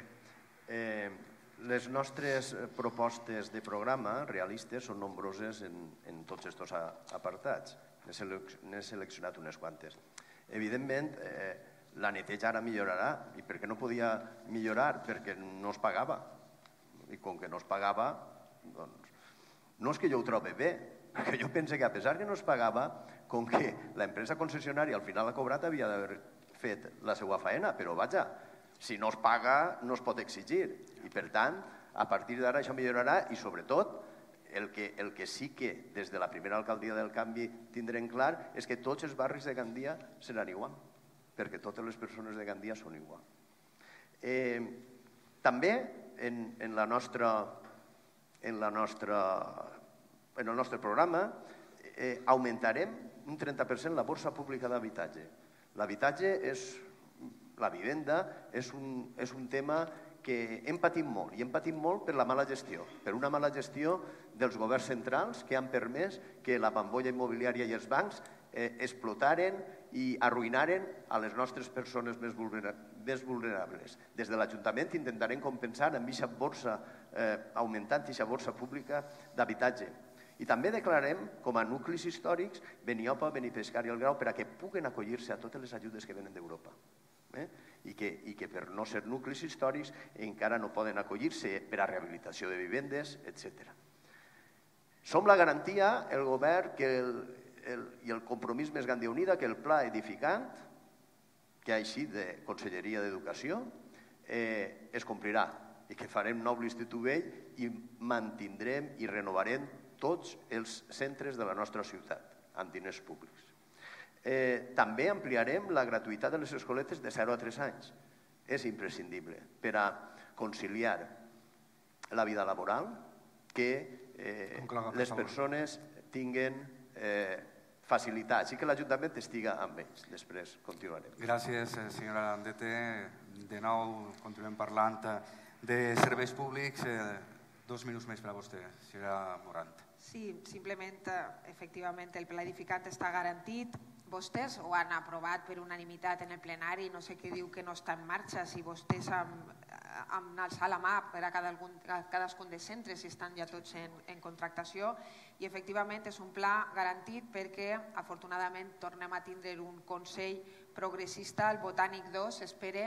les nostres propostes de programa realistes són nombroses en tots aquests apartats. N'he seleccionat unes quantes. Evidentment, la neteja ara millorarà. I per què no podia millorar? Perquè no es pagava. I com que no es pagava, doncs, no és que jo ho trobi bé, perquè jo penso que a pesar que no es pagava, com que l'empresa concessionària al final ha cobrat, havia d'haver fet la seva faena, però vaja, si no es paga no es pot exigir. I per tant, a partir d'ara això millorarà i sobretot el que sí que des de la primera alcaldia del canvi tindrem clar és que tots els barris de Gandia seran igual, perquè totes les persones de Gandia són igual. També en el nostre programa augmentarem un 30% la borsa pública d'habitatge. L'habitatge, la vivenda, és un tema que hem patit molt, i hem patit molt per la mala gestió, per una mala gestió dels governs centrals que han permès que la bombolla immobiliària i els bancs explotaren i arruïnaren a les nostres persones més vulnerables. Des de l'Ajuntament intentarem compensar amb aquesta borsa, augmentant aquesta borsa pública d'habitatge. I també declarem com a nuclis històrics Beniopa, Benipescar i el Grau perquè puguen acollir-se a totes les ajudes que venen d'Europa. I que per no ser nuclis històrics encara no poden acollir-se per a rehabilitació de vivendes, etc. Som la garantia, el govern, que el compromís més Gandia Unida que el pla edificant que ha eixit de Conselleria d'Educació es complirà i que farem nou l'Institut Vell i mantindrem i renovarem tots els centres de la nostra ciutat amb diners públics. També ampliarem la gratuïtat de les escoletes de 0 a 3 anys. És imprescindible per a conciliar la vida laboral que les persones tinguin facilitats i que l'Ajuntament estiga amb ells. Després continuarem. Gràcies, senyora Landete. De nou continuem parlant de serveis públics. 2 minuts més per a vostè, senyora Morant. Sí, simplement, efectivament, el pla edificant està garantit. Vostès ho han aprovat per unanimitat en el plenari, no sé què diu que no està en marxa, si vostès han alçat la mà per a cadascun dels centres i estan ja tots en contractació, i efectivament és un pla garantit perquè afortunadament tornem a tindre un Consell progressista, el Botànic 2 s'espera,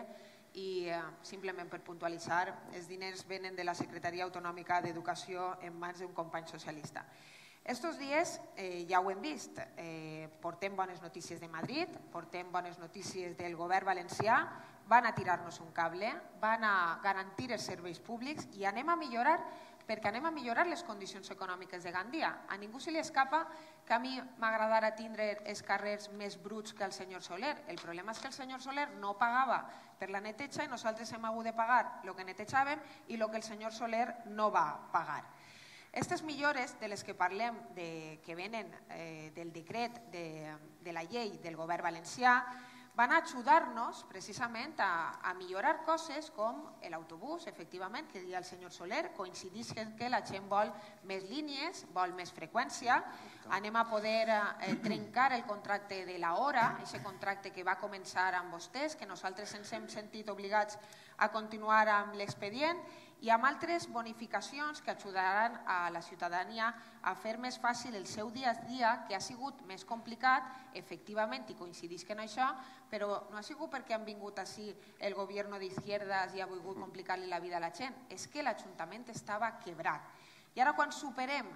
i simplement per puntualitzar, els diners venen de la Secretaria Autonòmica d'Educació en mans d'un company socialista. Estos dies ja ho hem vist, portem bones notícies de Madrid, portem bones notícies del govern valencià, van a tirar-nos un cable, van a garantir els serveis públics i anem a millorar, perquè anem a millorar les condicions econòmiques de Gandia. A ningú se li escapa que a mi m'agradarà tindre els carrers més bruts que el senyor Soler. El problema és que el senyor Soler no pagava per la neteja i nosaltres hem hagut de pagar el que netejàvem i el que el senyor Soler no va pagar. Aquestes millores de les que parlem que venen del decret de la llei del govern valencià van a ajudar-nos precisament a millorar coses com l'autobús, efectivament, que deia el senyor Soler, coincideix que la gent vol més línies, vol més freqüència, anem a poder trencar el contracte de l'hora, aquest contracte que va començar amb vostès, que nosaltres ens hem sentit obligats a continuar amb l'expedient, i amb altres bonificacions que ajudaran a la ciutadania a fer més fàcil el seu dia a dia, que ha sigut més complicat, efectivament, i coincideix en això, però no ha sigut perquè han vingut així el govern d'izquierdas i ha volgut complicar-li la vida a la gent, és que l'Ajuntament estava quebrat. I ara quan superem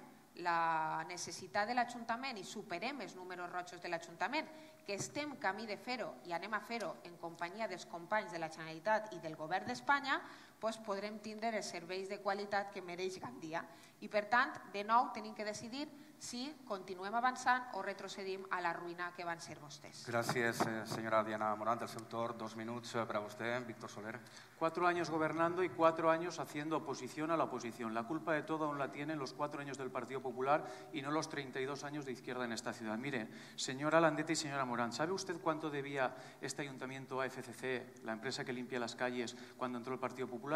la necessitat de l'Ajuntament i superem els números rojos de l'Ajuntament, que estem camí de fer-ho i anem a fer-ho en companyia dels companys de la Generalitat i del govern d'Espanya, podrem tindre els serveis de qualitat que mereix Gandia. I per tant, de nou, tenim que decidir si continuem avançant o retrocedim a la ruïna que van ser vostès. Gràcies, senyora Diana Morant. El seu torn, 2 minuts per a vostè. Víctor Soler. 4 años gobernando y 4 años haciendo oposición a la oposición. La culpa de todo aún la tienen los 4 años del Partido Popular y no los 32 años de izquierda en esta ciudad. Mire, señora Landete y señora Morán, ¿sabe usted cuánto debía este ayuntamiento a FCC, la empresa que limpia las calles, cuando entró el Partido Popular?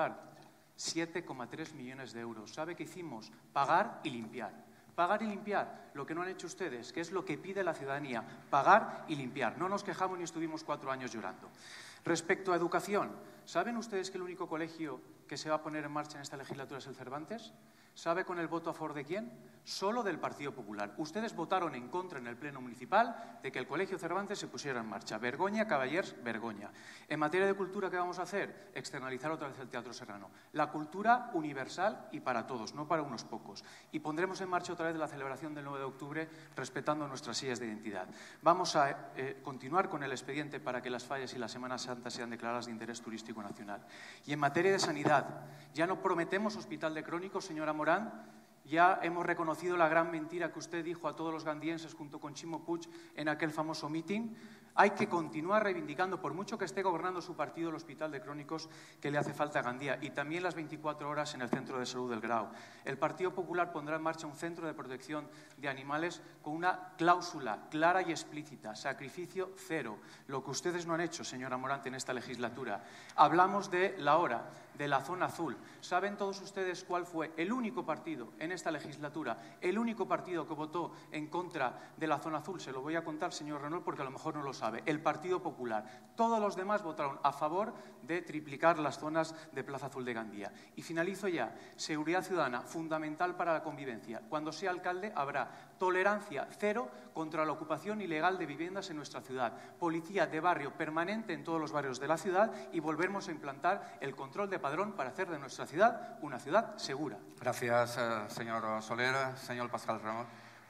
7,3 millones de euros. ¿Sabe qué hicimos? Pagar y limpiar. Pagar y limpiar, lo que no han hecho ustedes, que es lo que pide la ciudadanía, pagar y limpiar. No nos quejamos ni estuvimos 4 años llorando. Respecto a educación, ¿saben ustedes que el único colegio que se va a poner en marcha en esta legislatura es el Cervantes? ¿Sabe con el voto a favor de quién? Solo del Partido Popular. Ustedes votaron en contra en el Pleno Municipal de que el Colegio Cervantes se pusiera en marcha. Vergoña, caballers, vergoña. En materia de cultura, ¿qué vamos a hacer? Externalizar otra vez el Teatro Serrano. La cultura universal y para todos, no para unos pocos. Y pondremos en marcha otra vez la celebración del 9 de octubre respetando nuestras sillas de identidad. Vamos a continuar con el expediente para que las fallas y la Semana Santa sean declaradas de interés turístico nacional. Y en materia de sanidad, ya no prometemos hospital de crónicos, señora Morán. Ya hemos reconocido la gran mentira que usted dijo a todos los gandienses junto con Ximo Puig en aquel famoso meeting. Hay que continuar reivindicando, por mucho que esté gobernando su partido, el hospital de crónicos que le hace falta a Gandía y también las 24 horas en el Centro de Salud del Grau. El Partido Popular pondrá en marcha un centro de protección de animales con una cláusula clara y explícita, sacrificio cero, lo que ustedes no han hecho, señora Morante, en esta legislatura. Hablamos de la hora, de la zona azul. ¿Saben todos ustedes cuál fue el único partido en esta legislatura, el único partido que votó en contra de la zona azul? Se lo voy a contar, señor Renault, porque a lo mejor no lo sabe. El Partido Popular. Todos los demás votaron a favor de triplicar las zonas de Plaza Azul de Gandía. Y finalizo ya. Seguridad ciudadana, fundamental para la convivencia. Cuando sea alcalde habrá tolerancia cero contra la ocupación ilegal de viviendas en nuestra ciudad. Policía de barrio permanente en todos los barrios de la ciudad y volveremos a implantar el control de padrón para hacer de nuestra ciudad una ciudad segura. Gracias, señor Soler. Señor Pascal Ramón.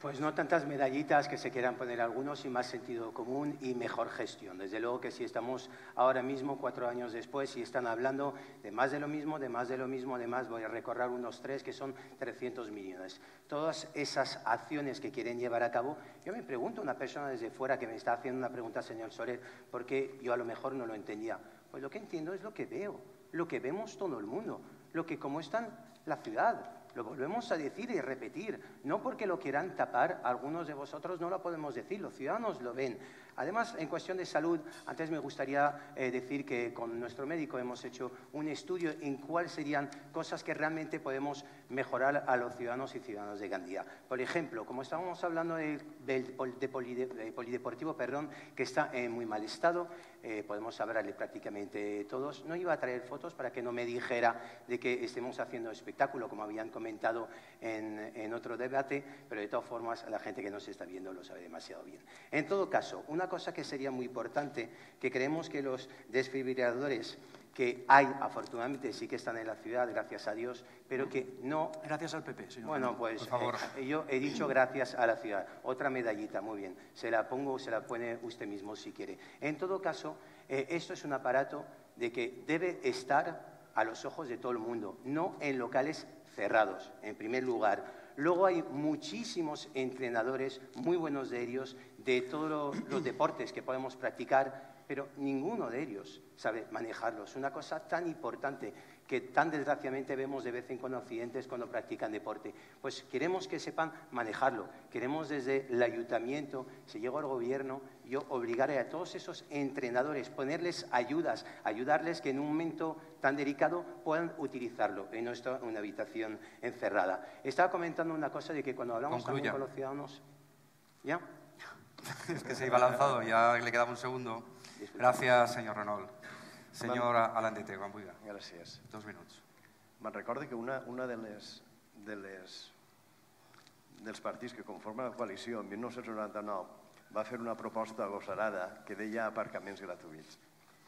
Pues no tantas medallitas que se quieran poner algunos y más sentido común y mejor gestión. Desde luego que si estamos ahora mismo, 4 años después, y están hablando de más de lo mismo, de más de lo mismo, además voy a recorrer unos 3 que son 300 millones. Todas esas acciones que quieren llevar a cabo, yo me pregunto, una persona desde fuera que me está haciendo una pregunta, señor Soler, porque yo a lo mejor no lo entendía. Pues lo que entiendo es lo que veo, lo que vemos todo el mundo, lo que cómo está la ciudad. Lo volvemos a decir y repetir, no porque lo quieran tapar, algunos de vosotros no lo podemos decir, los ciudadanos lo ven. Además, en cuestión de salud, antes me gustaría decir que con nuestro médico hemos hecho un estudio en cuáles serían cosas que realmente podemos mejorar a los ciudadanos y ciudadanas de Gandía. Por ejemplo, como estábamos hablando de polideportivo, que está en muy mal estado, podemos hablarle prácticamente todos. No iba a traer fotos para que no me dijera de que estemos haciendo espectáculo, como habían comentado en otro debate, pero de todas formas la gente que nos está viendo lo sabe demasiado bien. En todo caso, una cosa que sería muy importante, que creemos que los desfibriladores que hay, afortunadamente sí que están en la ciudad, gracias a Dios, pero que no... Gracias al PP, señor. Bueno, pues por favor. Yo he dicho gracias a la ciudad. Otra medallita, muy bien. Se la pongo o se la pone usted mismo si quiere. En todo caso, esto es un aparato de que debe estar a los ojos de todo el mundo, no en locales cerrados, en primer lugar. Luego hay muchísimos entrenadores, muy buenos de ellos, de todos los deportes que podemos practicar, pero ninguno de ellos sabe manejarlos. Una cosa tan importante que tan desgraciadamente vemos de vez en cuando accidentes cuando practican deporte. Pues queremos que sepan manejarlo. Queremos desde el ayuntamiento, si llego al gobierno, yo obligaré a todos esos entrenadores, ponerles ayudas, ayudarles que en un momento tan delicado puedan utilizarlo y no estar en una habitación encerrada. Estaba comentando una cosa de que cuando hablamos también con los ciudadanos... ¿Ya? Es que se iba lanzado, ya le quedaba un segundo. Gràcies, senyor Renault. Senyor Alandete, quan vulgui. Gràcies. 2 minuts. Me'n recordo que una dels partits que conformen la coalició en 1999 va fer una proposta agosarada que deia aparcaments gratuïts.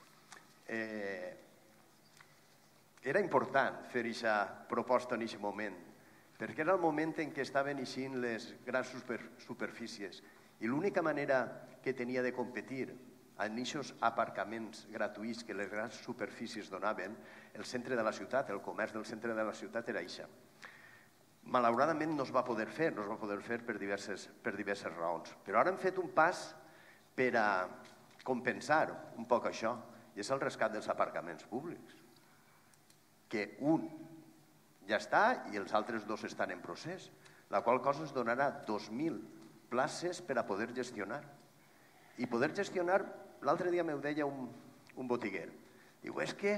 Era important fer aquesta proposta en aquest moment, perquè era el moment en què estaven eixint les grans superfícies i l'única manera que tenia de competir en aquests aparcaments gratuïts que les grans superfícies donaven, el centre de la ciutat, el comerç del centre de la ciutat era això. Malauradament no es va poder fer, per diverses raons. Però ara hem fet un pas per a compensar un poc això, i és el rescat dels aparcaments públics, que un ja està i els altres 2 estan en procés, la qual cosa es donarà 2.000 places per a poder gestionar. I poder gestionar, l'altre dia m'ho deia un botiguer, diu, és que,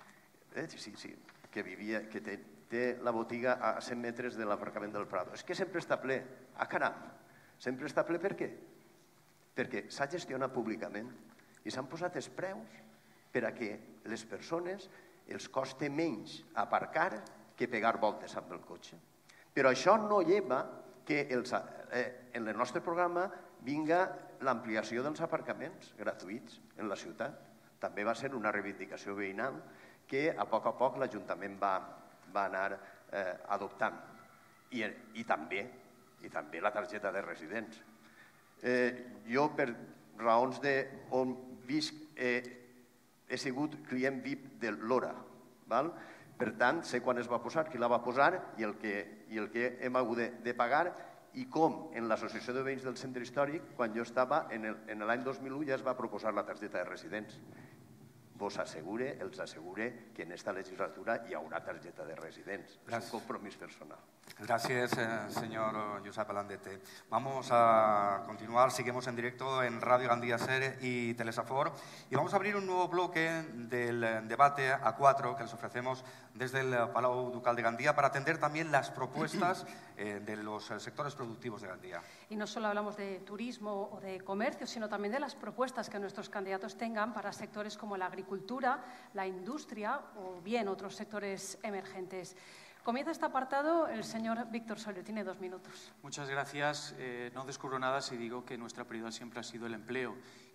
que té la botiga a 100 metres de l'aparcament del Prado, és que sempre està ple. Ah, caram, sempre està ple per què? Perquè s'ha gestionat públicament i s'han posat els preus per a que les persones els costi menys aparcar que pegar voltes amb el cotxe. Però això no lleva que en el nostre programa vinga l'ampliació dels aparcaments gratuïts en la ciutat. També va ser una reivindicació veïnal que a poc l'Ajuntament va anar adoptant. I també la targeta de residents. Jo, per raons d'on visc, he sigut client VIP de l'Hora. Per tant, sé quan es va posar, qui la va posar i el que hem hagut de pagar, i com en l'Associació de Veïns del Centre Històric, quan jo estava, en l'any 2001 ja es va proposar la targeta de residents. Els assegure que en esta legislatura hi haurà targeta de residents. És un compromís personal. Gracias, señor Josep Alandete. Vamos a continuar, seguimos en directo en Radio Gandía Ser y Telesafor y vamos a abrir un nuevo bloque del debate a 4 que les ofrecemos desde el Palau Ducal de Gandía para atender también las propuestas de los sectores productivos de Gandía. Y no solo hablamos de turismo o de comercio, sino también de las propuestas que nuestros candidatos tengan para sectores como la agricultura, la industria o bien otros sectores emergentes. Comienza este apartado el señor Víctor Soler. Tiene 2 minutos. Muchas gracias. No descubro nada si digo que nuestra prioridad siempre ha sido el empleo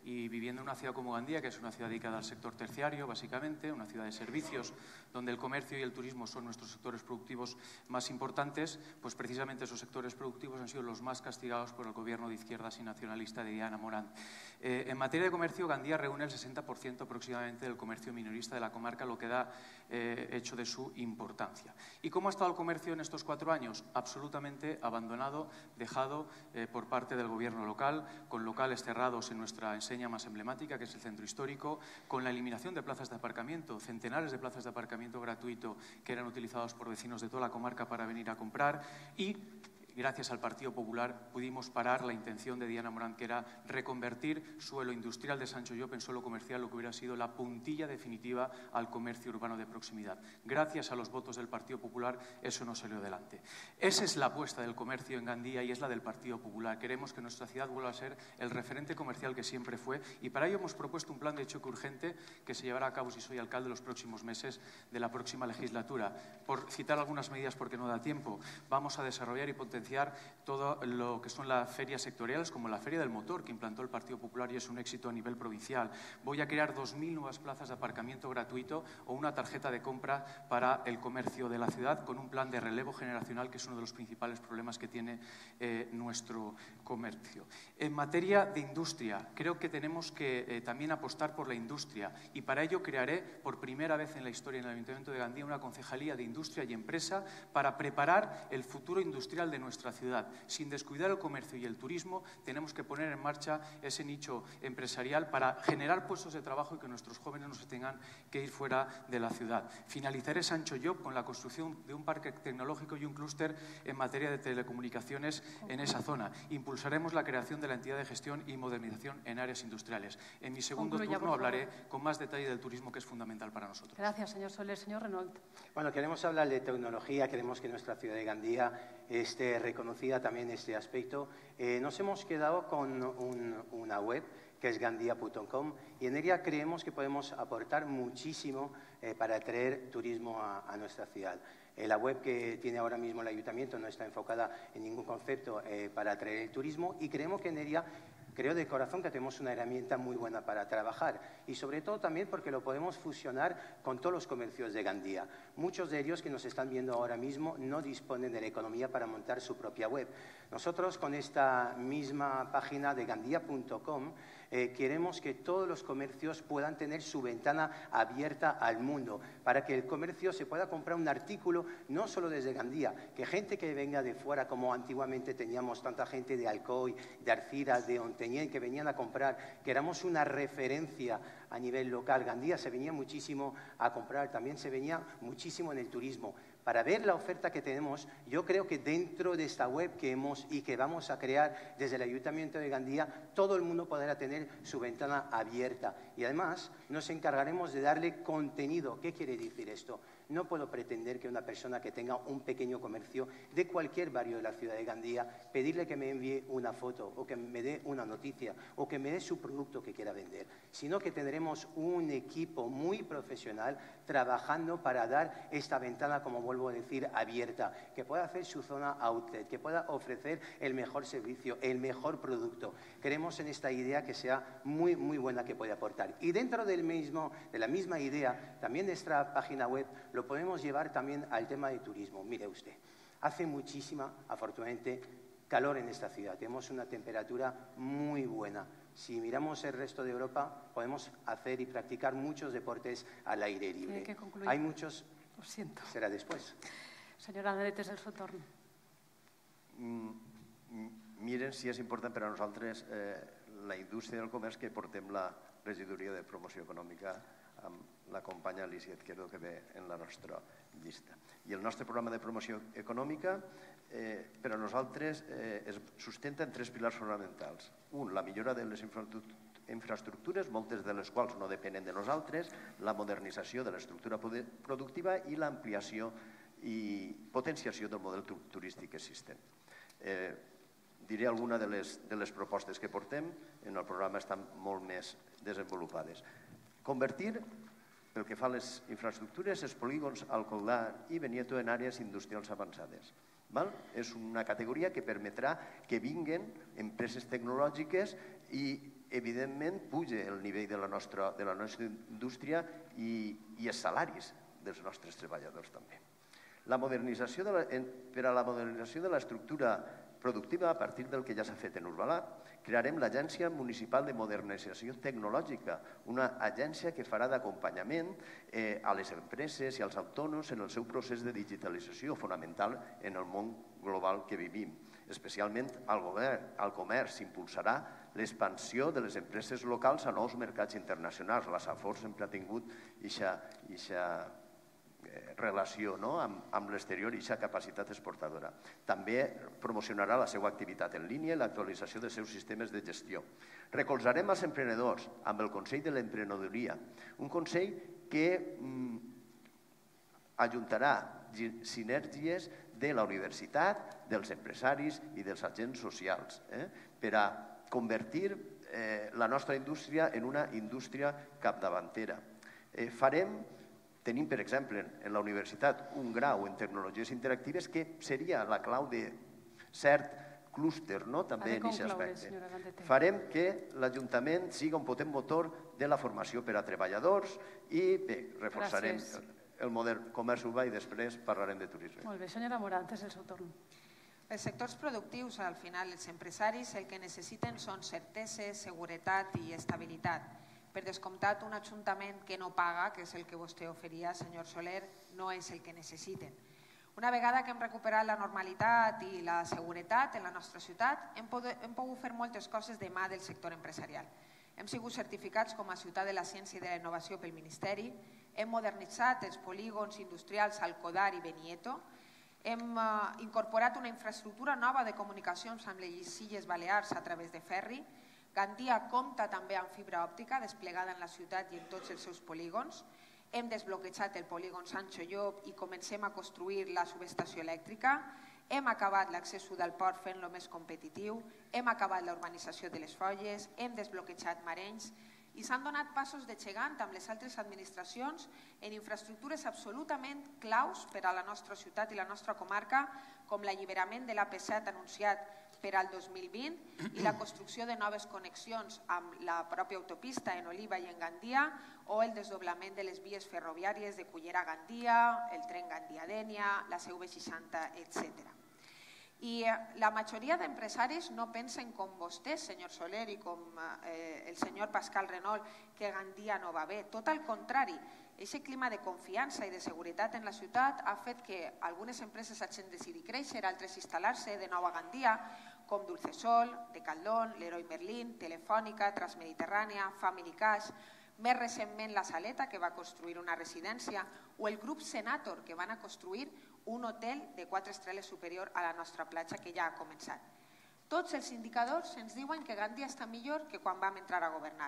y viviendo en una ciudad como Gandía, que es una ciudad dedicada al sector terciario, básicamente, una ciudad de servicios, donde el comercio y el turismo son nuestros sectores productivos más importantes, pues precisamente esos sectores productivos han sido los más castigados por el gobierno de izquierdas y nacionalista de Diana Morant. En materia de comercio, Gandía reúne el 60% aproximadamente del comercio minorista de la comarca, lo que da hecho de su importancia. ¿Y cómo ha estado el comercio en estos 4 años? Absolutamente abandonado, dejado por parte del gobierno local, con locales cerrados en nuestra enseña más emblemática, que es el centro histórico, con la eliminación de plazas de aparcamiento, centenares de plazas de aparcamiento gratuito que eran utilizados por vecinos de toda la comarca para venir a comprar, y gracias al Partido Popular pudimos parar la intención de Diana Morant, que era reconvertir suelo industrial de Sancho Llop en suelo comercial, lo que hubiera sido la puntilla definitiva al comercio urbano de proximidad. Gracias a los votos del Partido Popular eso no salió adelante. Esa es la apuesta del comercio en Gandía y es la del Partido Popular. Queremos que nuestra ciudad vuelva a ser el referente comercial que siempre fue, y para ello hemos propuesto un plan de choque urgente que se llevará a cabo, si soy alcalde, los próximos meses de la próxima legislatura. Por citar algunas medidas, porque no da tiempo, vamos a desarrollar y potenciar todo lo que son las ferias sectoriales, como la Feria del Motor, que implantó el Partido Popular y es un éxito a nivel provincial. Voy a crear 2.000 nuevas plazas de aparcamiento gratuito o una tarjeta de compra para el comercio de la ciudad, con un plan de relevo generacional, que es uno de los principales problemas que tiene nuestro comercio. En materia de industria, creo que tenemos que también apostar por la industria, y para ello crearé por primera vez en la historia en el Ayuntamiento de Gandía una concejalía de industria y empresa para preparar el futuro industrial de nuestra ciudad. Sin descuidar el comercio y el turismo, tenemos que poner en marcha ese nicho empresarial para generar puestos de trabajo y que nuestros jóvenes no se tengan que ir fuera de la ciudad. Finalizaré Sancho Llop con la construcción de un parque tecnológico y un clúster en materia de telecomunicaciones en esa zona. Impulsaremos la creación de la entidad de gestión y modernización en áreas industriales. En mi segundo turno hablaré con más detalle del turismo, que es fundamental para nosotros. Gracias, señor Soler. Señor Renault. Bueno, queremos hablar de tecnología, queremos que nuestra ciudad de Gandía esté reconocida también en este aspecto. Nos hemos quedado con una web que es gandia.com, y en ella creemos que podemos aportar muchísimo para atraer turismo a nuestra ciudad. La web que tiene ahora mismo el Ayuntamiento no está enfocada en ningún concepto para atraer el turismo, y creemos que en ella, creo de corazón que tenemos una herramienta muy buena para trabajar, y sobre todo también porque lo podemos fusionar con todos los comercios de Gandía. Muchos de ellos que nos están viendo ahora mismo no disponen de la economía para montar su propia web. Nosotros, con esta misma página de gandia.com, queremos que todos los comercios puedan tener su ventana abierta al mundo, para que el comercio se pueda comprar un artículo no solo desde Gandía, que gente que venga de fuera, como antiguamente teníamos tanta gente de Alcoy, de Arcira, de Onteñén, que venían a comprar, que éramos una referencia a nivel local. Gandía se venía muchísimo a comprar, también se venía muchísimo en el turismo. Para ver la oferta que tenemos, yo creo que dentro de esta web que hemos y que vamos a crear desde el Ayuntamiento de Gandía, todo el mundo podrá tener su ventana abierta. Y además nos encargaremos de darle contenido. ¿Qué quiere decir esto? No puedo pretender que una persona que tenga un pequeño comercio de cualquier barrio de la ciudad de Gandía, pedirle que me envíe una foto o que me dé una noticia o que me dé su producto que quiera vender, sino que tendremos un equipo muy profesional trabajando para dar esta ventana, como vuelvo a decir, abierta, que pueda hacer su zona outlet, que pueda ofrecer el mejor servicio, el mejor producto. Creemos en esta idea que sea muy, muy buena, que puede aportar. Y dentro de la misma idea, también nuestra página web lo podemos llevar también al tema de turismo. Mire usted, hace muchísima, afortunadamente, calor en esta ciudad. Tenemos una temperatura muy buena. Si miramos el resto de Europa, podemos hacer y practicar muchos deportes al aire libre. Que concluir. Hay muchos... Lo siento. Será después. Senyora Nadetes, el seu torn. Miren si és important per a nosaltres la indústria del comerç, que portem la regidoria de promoció econòmica amb la companya Alicia Izquierdo, que ve en la nostra llista. I el nostre programa de promoció econòmica per a nosaltres es sustenta en 3 pilars fonamentals. Un, la millora de les infraestructures, moltes de les quals no depenen de nosaltres, la modernització de l'estructura productiva i l'ampliació i potenciació del model turístic existent. Diré alguna de les propostes que portem, en el programa estan molt més desenvolupades. Convertir, pel que fa a les infraestructures, els polígons Alcoldà i Benieto en àrees industrials avançades. És una categoria que permetrà que vinguen empreses tecnològiques i evidentment, puja el nivell de la nostra indústria i els salaris dels nostres treballadors també. Per a la modernització de l'estructura productiva, a partir del que ja s'ha fet en Urbalab, crearem l'Agència Municipal de Modernització Tecnològica, una agència que farà d'acompanyament a les empreses i als autònoms en el seu procés de digitalització fonamental en el món global que vivim. Especialment al comerç s'impulsarà l'expansió de les empreses locals a nous mercats internacionals. La Safor sempre ha tingut aquesta relació amb l'exterior i aquesta capacitat exportadora. També promocionarà la seva activitat en línia i l'actualització dels seus sistemes de gestió. Recolzarem els emprenedors amb el Consell de l'Emprenedoria, un consell que ajuntarà sinergies de la universitat, dels empresaris i dels agents socials per a convertir la nostra indústria en una indústria capdavantera. Tenim, per exemple, en la universitat un grau en tecnologies interactives que seria la clau de cert clúster també en aquest aspecte. Farem que l'Ajuntament sigui un potent motor de la formació per a treballadors i reforçarem el model comerç urbà i després parlarem de turisme. Molt bé, senyora Morant, és el seu torn. Els sectors productius, al final, els empresaris, el que necessiten són certeses, seguretat i estabilitat. Per descomptat, un ajuntament que no paga, que és el que vostè oferia, senyor Soler, no és el que necessiten. Una vegada que hem recuperat la normalitat i la seguretat en la nostra ciutat, hem pogut fer moltes coses de mà del sector empresarial. Hem sigut certificats com a ciutat de la ciència i de la innovació pel Ministeri, hem modernitzat els polígons industrials Alcodar i Benieto, hem incorporat una infraestructura nova de comunicacions amb les Illes Balears a través de ferri. Gandia compta també amb fibra òptica desplegada en la ciutat i en tots els seus polígons. Hem desbloquejat el polígon Sancho Llop i comencem a construir la subestació elèctrica. Hem acabat l'accés sud al port fent-lo més competitiu. Hem acabat la urbanització de les Folles. Hem desbloquejat Marenys. I s'han donat passos de gegant amb les altres administracions en infraestructures absolutament claus per a la nostra ciutat i la nostra comarca, com l'alliberament de l'AP7 anunciat per al 2020 i la construcció de noves connexions amb la pròpia autopista en Oliva i en Gandia o el desdoblament de les vies ferroviàries de Cullera a Gandia, el tren Gandia-Dénia, la CV60, etc. I la majoria d'empresaris no pensen com vostè, senyor Soler, i com el senyor Pascal Renault, que Gandia no va bé. Tot al contrari, aquest clima de confiança i de seguretat en la ciutat ha fet que algunes empreses hagin decidit créixer, altres instal·lar-se de nou a Gandia, com Dulcesol, Decathlon, Leroy Merlin, Telefònica, Transmediterrània, Family Cash, més recentment la Saleta, que va construir una residència, o el grup Senator, que van a construir un hotel de 4 estrelles superior a la nostra platja, que ja ha començat. Tots els indicadors ens diuen que Gandia està millor que quan vam entrar a governar.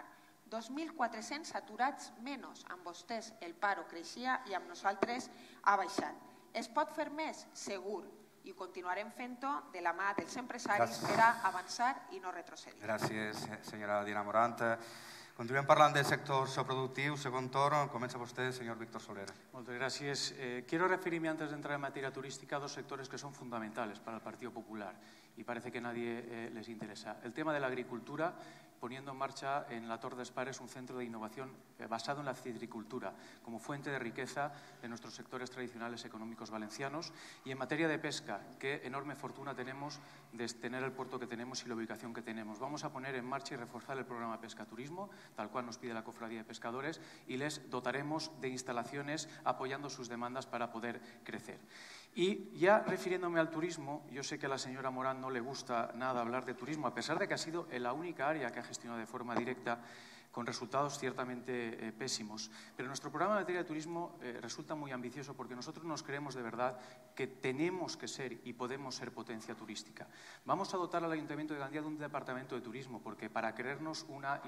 2.400 aturats menys. Amb vostès el paro creixia i amb nosaltres ha baixat. Es pot fer més? Segur. I continuarem fent-ho de la mà dels empresaris per a avançar i no retrocedir. Gràcies, senyora Diana Morant. Continuem parlant de sectors productius. Segon torn, comença vostè, senyor Víctor Soler. Muchas gracias. Quiero referirme, antes de entrar en materia turística, a dos sectores que son fundamentales para el Partido Popular y parece que a nadie les interesa. El tema de la agricultura, poniendo en marcha en la Tor d'Espares un centro de innovación basado en la citricultura como fuente de riqueza de nuestros sectores tradicionales económicos valencianos, y en materia de pesca, qué enorme fortuna tenemos de tener el puerto que tenemos y la ubicación que tenemos. Vamos a poner en marcha y reforzar el programa Pesca-Turismo, tal cual nos pide la Cofradía de Pescadores, y les dotaremos de instalaciones apoyando sus demandas para poder crecer. Y ya refiriéndome al turismo, yo sé que a la señora Morán no le gusta nada hablar de turismo, a pesar de que ha sido la única área que ha gestionado de forma directa con resultados ciertamente pésimos. Pero nuestro programa en materia de turismo resulta muy ambicioso porque nosotros nos creemos de verdad que tenemos que ser y podemos ser potencia turística. Vamos a dotar al Ayuntamiento de Gandia de un departamento de turismo porque para creernos una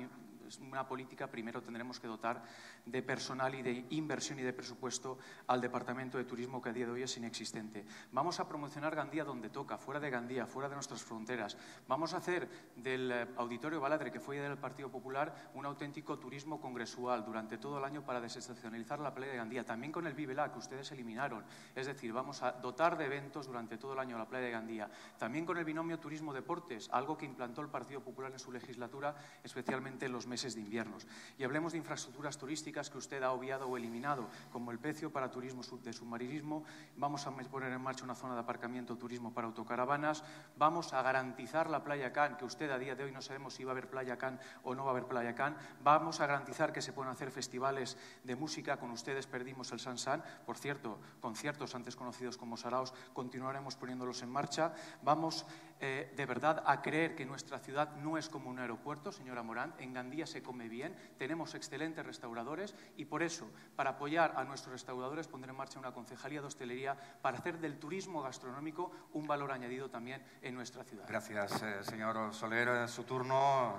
Es una política, primero tendremos que dotar de personal y de inversión y de presupuesto al Departamento de Turismo, que a día de hoy es inexistente. Vamos a promocionar Gandía donde toca, fuera de Gandía, fuera de nuestras fronteras. Vamos a hacer del Auditorio Baladre, que fue idea del Partido Popular, un auténtico turismo congresual durante todo el año para desestacionalizar la playa de Gandía, también con el Vivelá, que ustedes eliminaron. Es decir, vamos a dotar de eventos durante todo el año la playa de Gandía. También con el binomio turismo-deportes, algo que implantó el Partido Popular en su legislatura, especialmente en los meses de inviernos. Y hablemos de infraestructuras turísticas que usted ha obviado o eliminado, como el Pecio para turismo de submarinismo. Vamos a poner en marcha una zona de aparcamiento turismo para autocaravanas. Vamos a garantizar la playa Can, que usted a día de hoy no sabemos si va a haber playa Can o no va a haber playa Can. Vamos a garantizar que se puedan hacer festivales de música. Con ustedes perdimos el Sansan. Por cierto, conciertos antes conocidos como Saraos, continuaremos poniéndolos en marcha. Vamos de verdad a creer que nuestra ciudad no es como un aeropuerto, señora Morán. En Gandía se come bien, tenemos excelentes restauradores y por eso, para apoyar a nuestros restauradores, pondré en marcha una concejalía de hostelería para hacer del turismo gastronómico un valor añadido también en nuestra ciudad. Gracias, señor Soler. Su turno,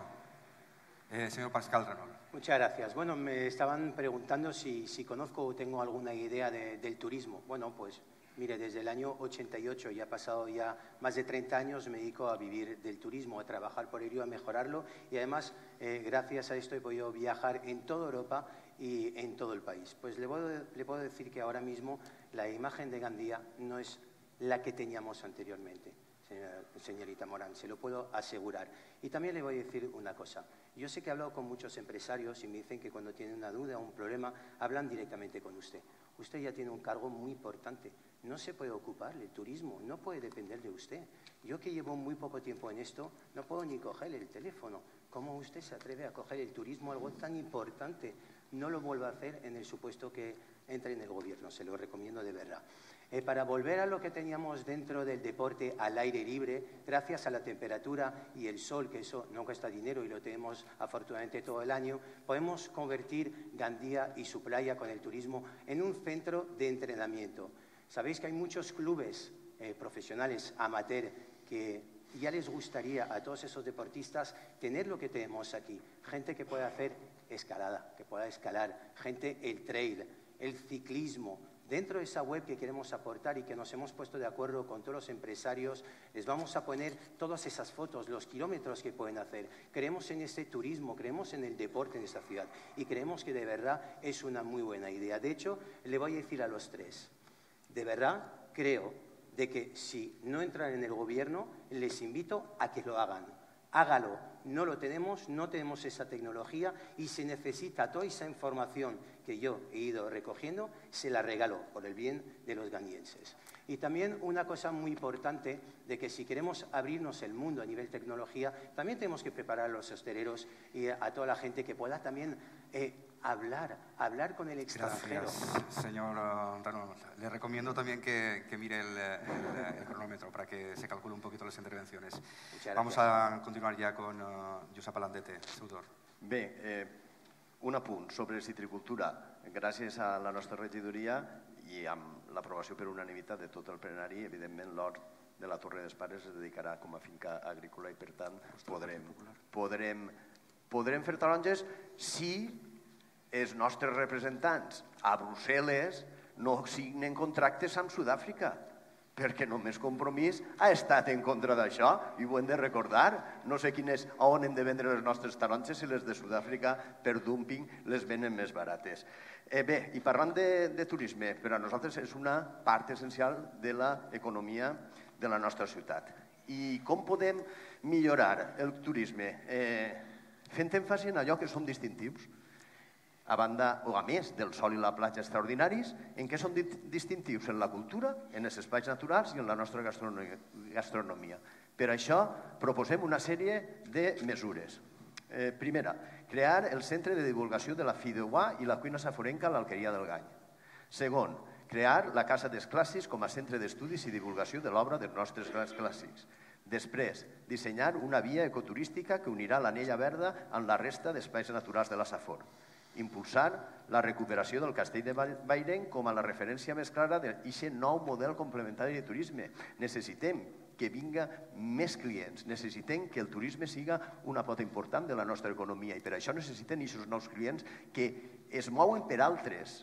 señor Pascal Renault. Muchas gracias. Bueno, me estaban preguntando si conozco o tengo alguna idea del turismo. Bueno, pues mire, desde el año 88, ya ha pasado ya más de 30 años, me dedico a vivir del turismo, a trabajar por ello, a mejorarlo y además, gracias a esto he podido viajar en toda Europa y en todo el país. Pues le puedo decir que ahora mismo la imagen de Gandía no es la que teníamos anteriormente, señorita Morán, se lo puedo asegurar. Y también le voy a decir una cosa. Yo sé que he hablado con muchos empresarios y me dicen que cuando tienen una duda o un problema, hablan directamente con usted. Usted ya tiene un cargo muy importante. No se puede ocupar del turismo, no puede depender de usted. Yo que llevo muy poco tiempo en esto, no puedo ni coger el teléfono. ¿Cómo usted se atreve a coger el turismo, algo tan importante? No lo vuelva a hacer en el supuesto que entre en el gobierno, se lo recomiendo de verdad. Para volver a lo que teníamos dentro del deporte al aire libre, gracias a la temperatura y el sol, que eso no cuesta dinero y lo tenemos afortunadamente todo el año, podemos convertir Gandía y su playa con el turismo en un centro de entrenamiento. Sabéis que hay muchos clubes profesionales, amateur, que ya les gustaría a todos esos deportistas tener lo que tenemos aquí. Gente que pueda hacer escalada, que pueda escalar, gente el trail, el ciclismo. Dentro de esa web que queremos aportar y que nos hemos puesto de acuerdo con todos los empresarios, les vamos a poner todas esas fotos, los kilómetros que pueden hacer. Creemos en este turismo, creemos en el deporte en esta ciudad y creemos que de verdad es una muy buena idea. De hecho, le voy a decir a los tres, de verdad creo de que si no entran en el gobierno, les invito a que lo hagan. Hágalo, no lo tenemos, no tenemos esa tecnología y se necesita toda esa información que yo he ido recogiendo, se la regalo por el bien de los gandienses. Y también una cosa muy importante de que si queremos abrirnos el mundo a nivel tecnología, también tenemos que preparar a los hosteleros y a toda la gente que pueda también hablar con el extranjero. Gracias, señor Renault. Le recomiendo también que mire el cronómetro para que se calcule un poquito las intervenciones. Vamos a continuar ja con Josep Alandete, Sudor. Bé, un apunt sobre citricultura. Gràcies a la nostra regidoria i amb l'aprovació per unanimitat de tot el plenari, evidentment l'hort de la Torre d'Espares es dedicarà com a finca agrícola i per tant podrem fer taronges si els nostres representants a Brussel·les no signen contractes amb Sud-àfrica, perquè només Compromís ha estat en contra d'això i ho hem de recordar. No sé on hem de vendre les nostres taronges si les de Sud-àfrica per dumping les venen més barates. Bé, i parlant de turisme, per a nosaltres és una part essencial de l'economia de la nostra ciutat. I com podem millorar el turisme? Fent èmfasi en allò que són distintius, a banda o a més del sol i la platja extraordinaris, en què són distintius? En la cultura, en els espais naturals i en la nostra gastronomia. Per això proposem una sèrie de mesures. Primera, crear el Centre de Divulgació de la Fideuà i la Cuina Saforenca a l'Alqueria del Gany. Segon, crear la Casa dels Clàssics com a centre d'estudis i divulgació de l'obra dels nostres grans clàssics. Després, dissenyar una via ecoturística que unirà l'Anella Verda amb la resta d'espais naturals de la Safor. Impulsar la recuperació del Castell de Vayrén com a la referència més clara d'aquest nou model complementari de turisme. Necessitem que vinga més clients. Necessitem que el turisme siga una pota important de la nostra economia i per això necessitem aquests nous clients que es mouen per altres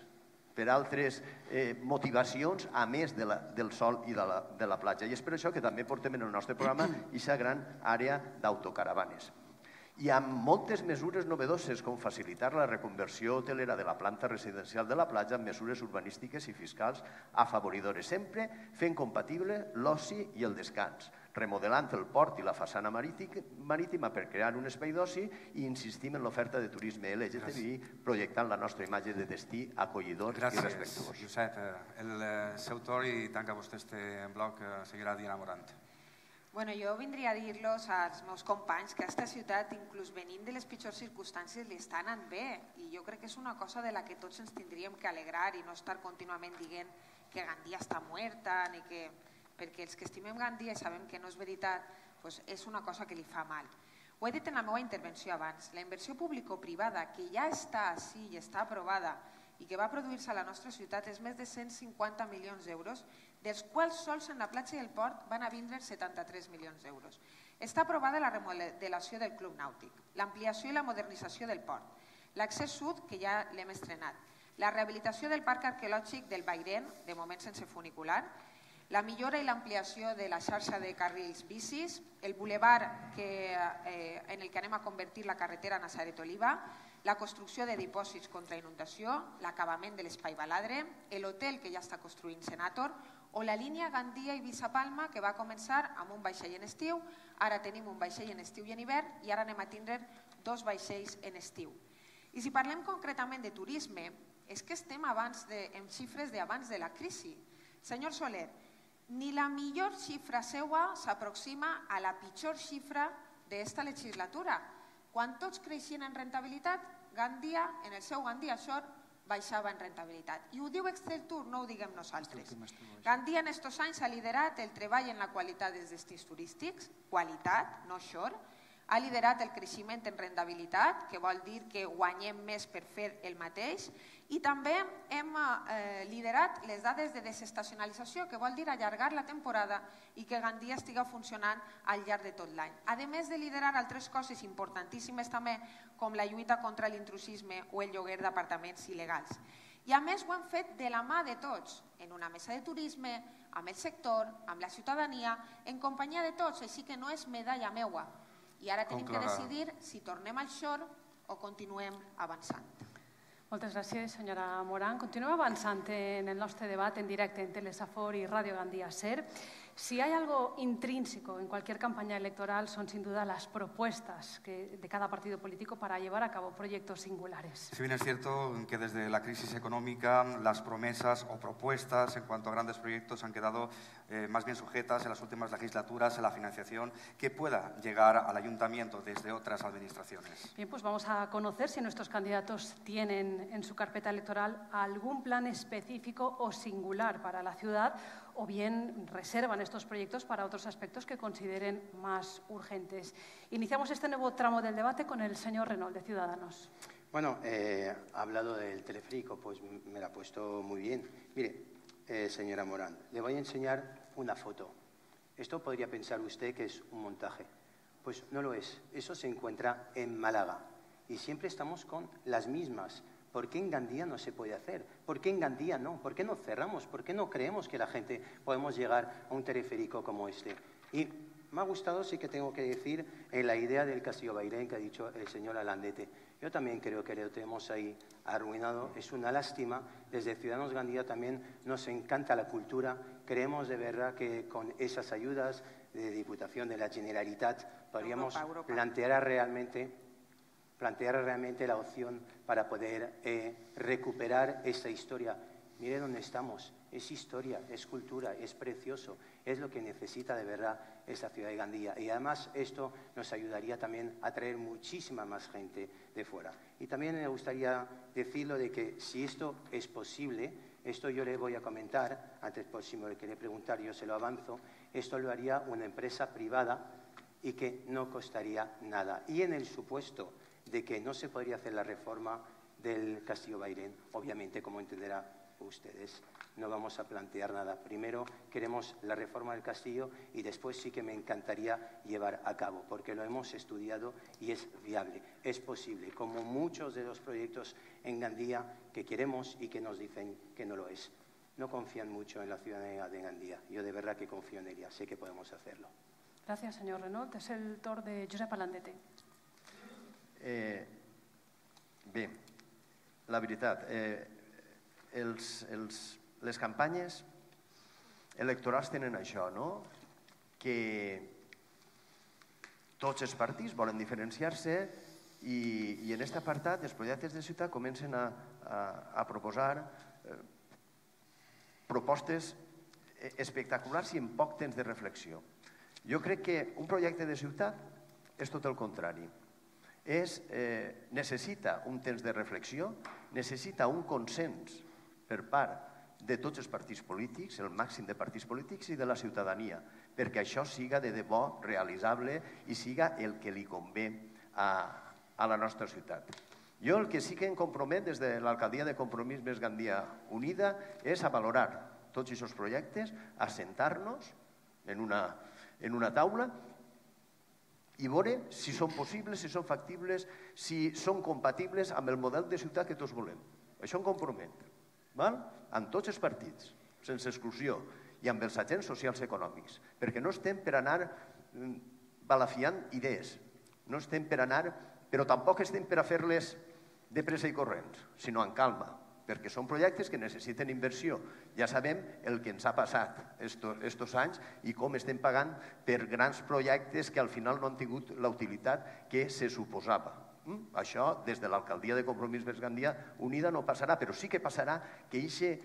motivacions a més del sol i de la platja. I és per això que també portem en el nostre programa aquesta gran àrea d'autocaravanes. Hi ha moltes mesures novedoses com facilitar la reconversió hotelera de la planta residencial de la platja amb mesures urbanístiques i fiscals afavoridores, sempre fent compatible l'oci i el descans, remodelant el port i la façana marítima per crear un espai d'oci i insistim en l'oferta de turisme LGTBI, projectant la nostra imatge de destí acollidor i respectuós. Gràcies, Josep. El seu torn i tanca vostè este bloc, seguirà Diana Morant. Bueno, jo vindria a dir-los als meus companys que a aquesta ciutat, inclús venint de les pitjors circumstàncies, li està anant bé. I jo crec que és una cosa de la que tots ens tindríem que alegrar i no estar contínuament dient que Gandia està muerta, ni que... perquè els que estimem Gandia i sabem que no és veritat, doncs és una cosa que li fa mal. Ho he dit en la meva intervenció abans, la inversió público-privada que ja està així i està aprovada i que va produir-se a la nostra ciutat és més de 150 milions d'euros, dels quals sols en la platja i el port van a vindre 73 milions d'euros. Està aprovada la remodelació del Club Nàutic, l'ampliació i la modernització del port, l'accés sud, que ja l'hem estrenat, la rehabilitació del parc arqueològic del Bairén, de moment sense funicular, la millora i l'ampliació de la xarxa de carrils bicis, el bulevard en el que anem a convertir la carretera Nazaret-Oliva, la construcció de dipòsits contra inundació, l'acabament de l'Espai Baladre, l'hotel que ja està construint Senator o la línia Gandia-Eivissa-Palma que va començar amb un vaixell en estiu, ara tenim un vaixell en estiu i en hivern i ara anem a tindre 2 vaixells en estiu. I si parlem concretament de turisme, és que estem en xifres d'abans de la crisi. Senyor Soler, ni la millor xifra seua s'aproxima a la pitjor xifra d'esta legislatura. Quan tots creixien en rentabilitat, Gandia, en el seu Gandia Shore, baixava en rentabilitat. I ho diu Exceltur, no ho diguem nosaltres. Gandia en aquests anys ha liderat el treball en la qualitat dels destins turístics, qualitat, no shore, ha liderat el creixement en rendibilitat, que vol dir que guanyem més per fer el mateix, i també hem liderat les dades de desestacionalització, que vol dir allargar la temporada i que Gandia estiga funcionant al llarg de tot l'any. A més de liderar altres coses importantíssimes també, com la lluita contra l'intrusisme o el lloguer d'apartaments il·legals. I a més ho hem fet de la mà de tots, en una mesa de turisme, amb el sector, amb la ciutadania, en companyia de tots, així que no és medalla meua. I ara tenim que decidir si tornem al shore o continuem avançant. Moltes gràcies, senyora Morant. Continuem avançant en el nostre debat en directe en Telesafor y Radio Gandia Ser. Si hay algo intrínseco en cualquier campaña electoral son sin duda las propuestas de cada partido político para llevar a cabo proyectos singulares. Si bien es cierto que desde la crisis económica las promesas o propuestas en cuanto a grandes proyectos han quedado más bien sujetas en las últimas legislaturas a la financiación que pueda llegar al ayuntamiento desde otras administraciones. Bien, pues vamos a conocer si nuestros candidatos tienen en su carpeta electoral algún plan específico o singular para la ciudad o bien reservan estos proyectos para otros aspectos que consideren más urgentes. Iniciamos este nuevo tramo del debate con el señor Renault, de Ciudadanos. Bueno, ha hablado del teleférico, pues me la ha puesto muy bien. Mire, señora Morán, le voy a enseñar una foto. Esto podría pensar usted que es un montaje. Pues no lo es. Eso se encuentra en Málaga. Y siempre estamos con las mismas. ¿Por qué en Gandía no se puede hacer? ¿Por qué en Gandía no? ¿Por qué no cerramos? ¿Por qué no creemos que la gente podemos llegar a un teleférico como este? Y me ha gustado, sí que tengo que decir, la idea del Castillo Bairén que ha dicho el señor Alandete. Yo también creo que lo tenemos ahí arruinado. Es una lástima. Desde Ciudadanos Gandía también nos encanta la cultura. Creemos de verdad que con esas ayudas de Diputación de la Generalitat podríamos plantear realmente la opción para poder recuperar esta historia. Mire dónde estamos, es historia, es cultura, es precioso, es lo que necesita de verdad esta ciudad de Gandía. Y además esto nos ayudaría también a traer muchísima más gente de fuera. Y también me gustaría decirlo de que si esto es posible, esto yo le voy a comentar, antes por si me quiere preguntar yo se lo avanzo, esto lo haría una empresa privada y que no costaría nada. Y en el supuesto de que no se podría hacer la reforma del Castillo Bairén, obviamente, como entenderá, ustedes. No vamos a plantear nada. Primero queremos la reforma del castillo y después sí que me encantaría llevar a cabo, porque lo hemos estudiado y es viable, es posible, como muchos de los proyectos en Gandía que queremos y que nos dicen que no lo es. No confían mucho en la ciudadanía de Gandía. Yo de verdad que confío en ella, sé que podemos hacerlo. Gracias, señor Renault. Es el torn de Josep Alandete. Bé, la veritat, les campanyes electorals tenen això, no? Que tots els partits volen diferenciar-se i en aquest apartat els projectes de ciutat comencen a proposar propostes espectaculars i en poc temps de reflexió. Jo crec que un projecte de ciutat és tot el contrari. Necessita un temps de reflexió, necessita un consens per part de tots els partits polítics, el màxim de partits polítics i de la ciutadania, perquè això siga de debò realitzable i siga el que li convé a la nostra ciutat. Jo el que sí que em compromet des de l'alcaldia de Compromís Més Gandia Unida és a valorar tots aquests projectes, a sentar-nos en una taula i veure si són possibles, si són factibles, si són compatibles amb el model de ciutat que tots volem. Això em compromet, amb tots els partits, sense exclusió, i amb els agents socials econòmics, perquè no estem per anar balafiant idees, no estem per anar, però tampoc estem per a fer-les de pressa i corrents, sinó en calma, perquè són projectes que necessiten inversió. Ja sabem el que ens ha passat estos anys i com estem pagant per grans projectes que al final no han tingut la utilitat que se suposava. Això, des de l'alcaldia de Compromís Més Gandia Unida no passarà, però sí que passarà que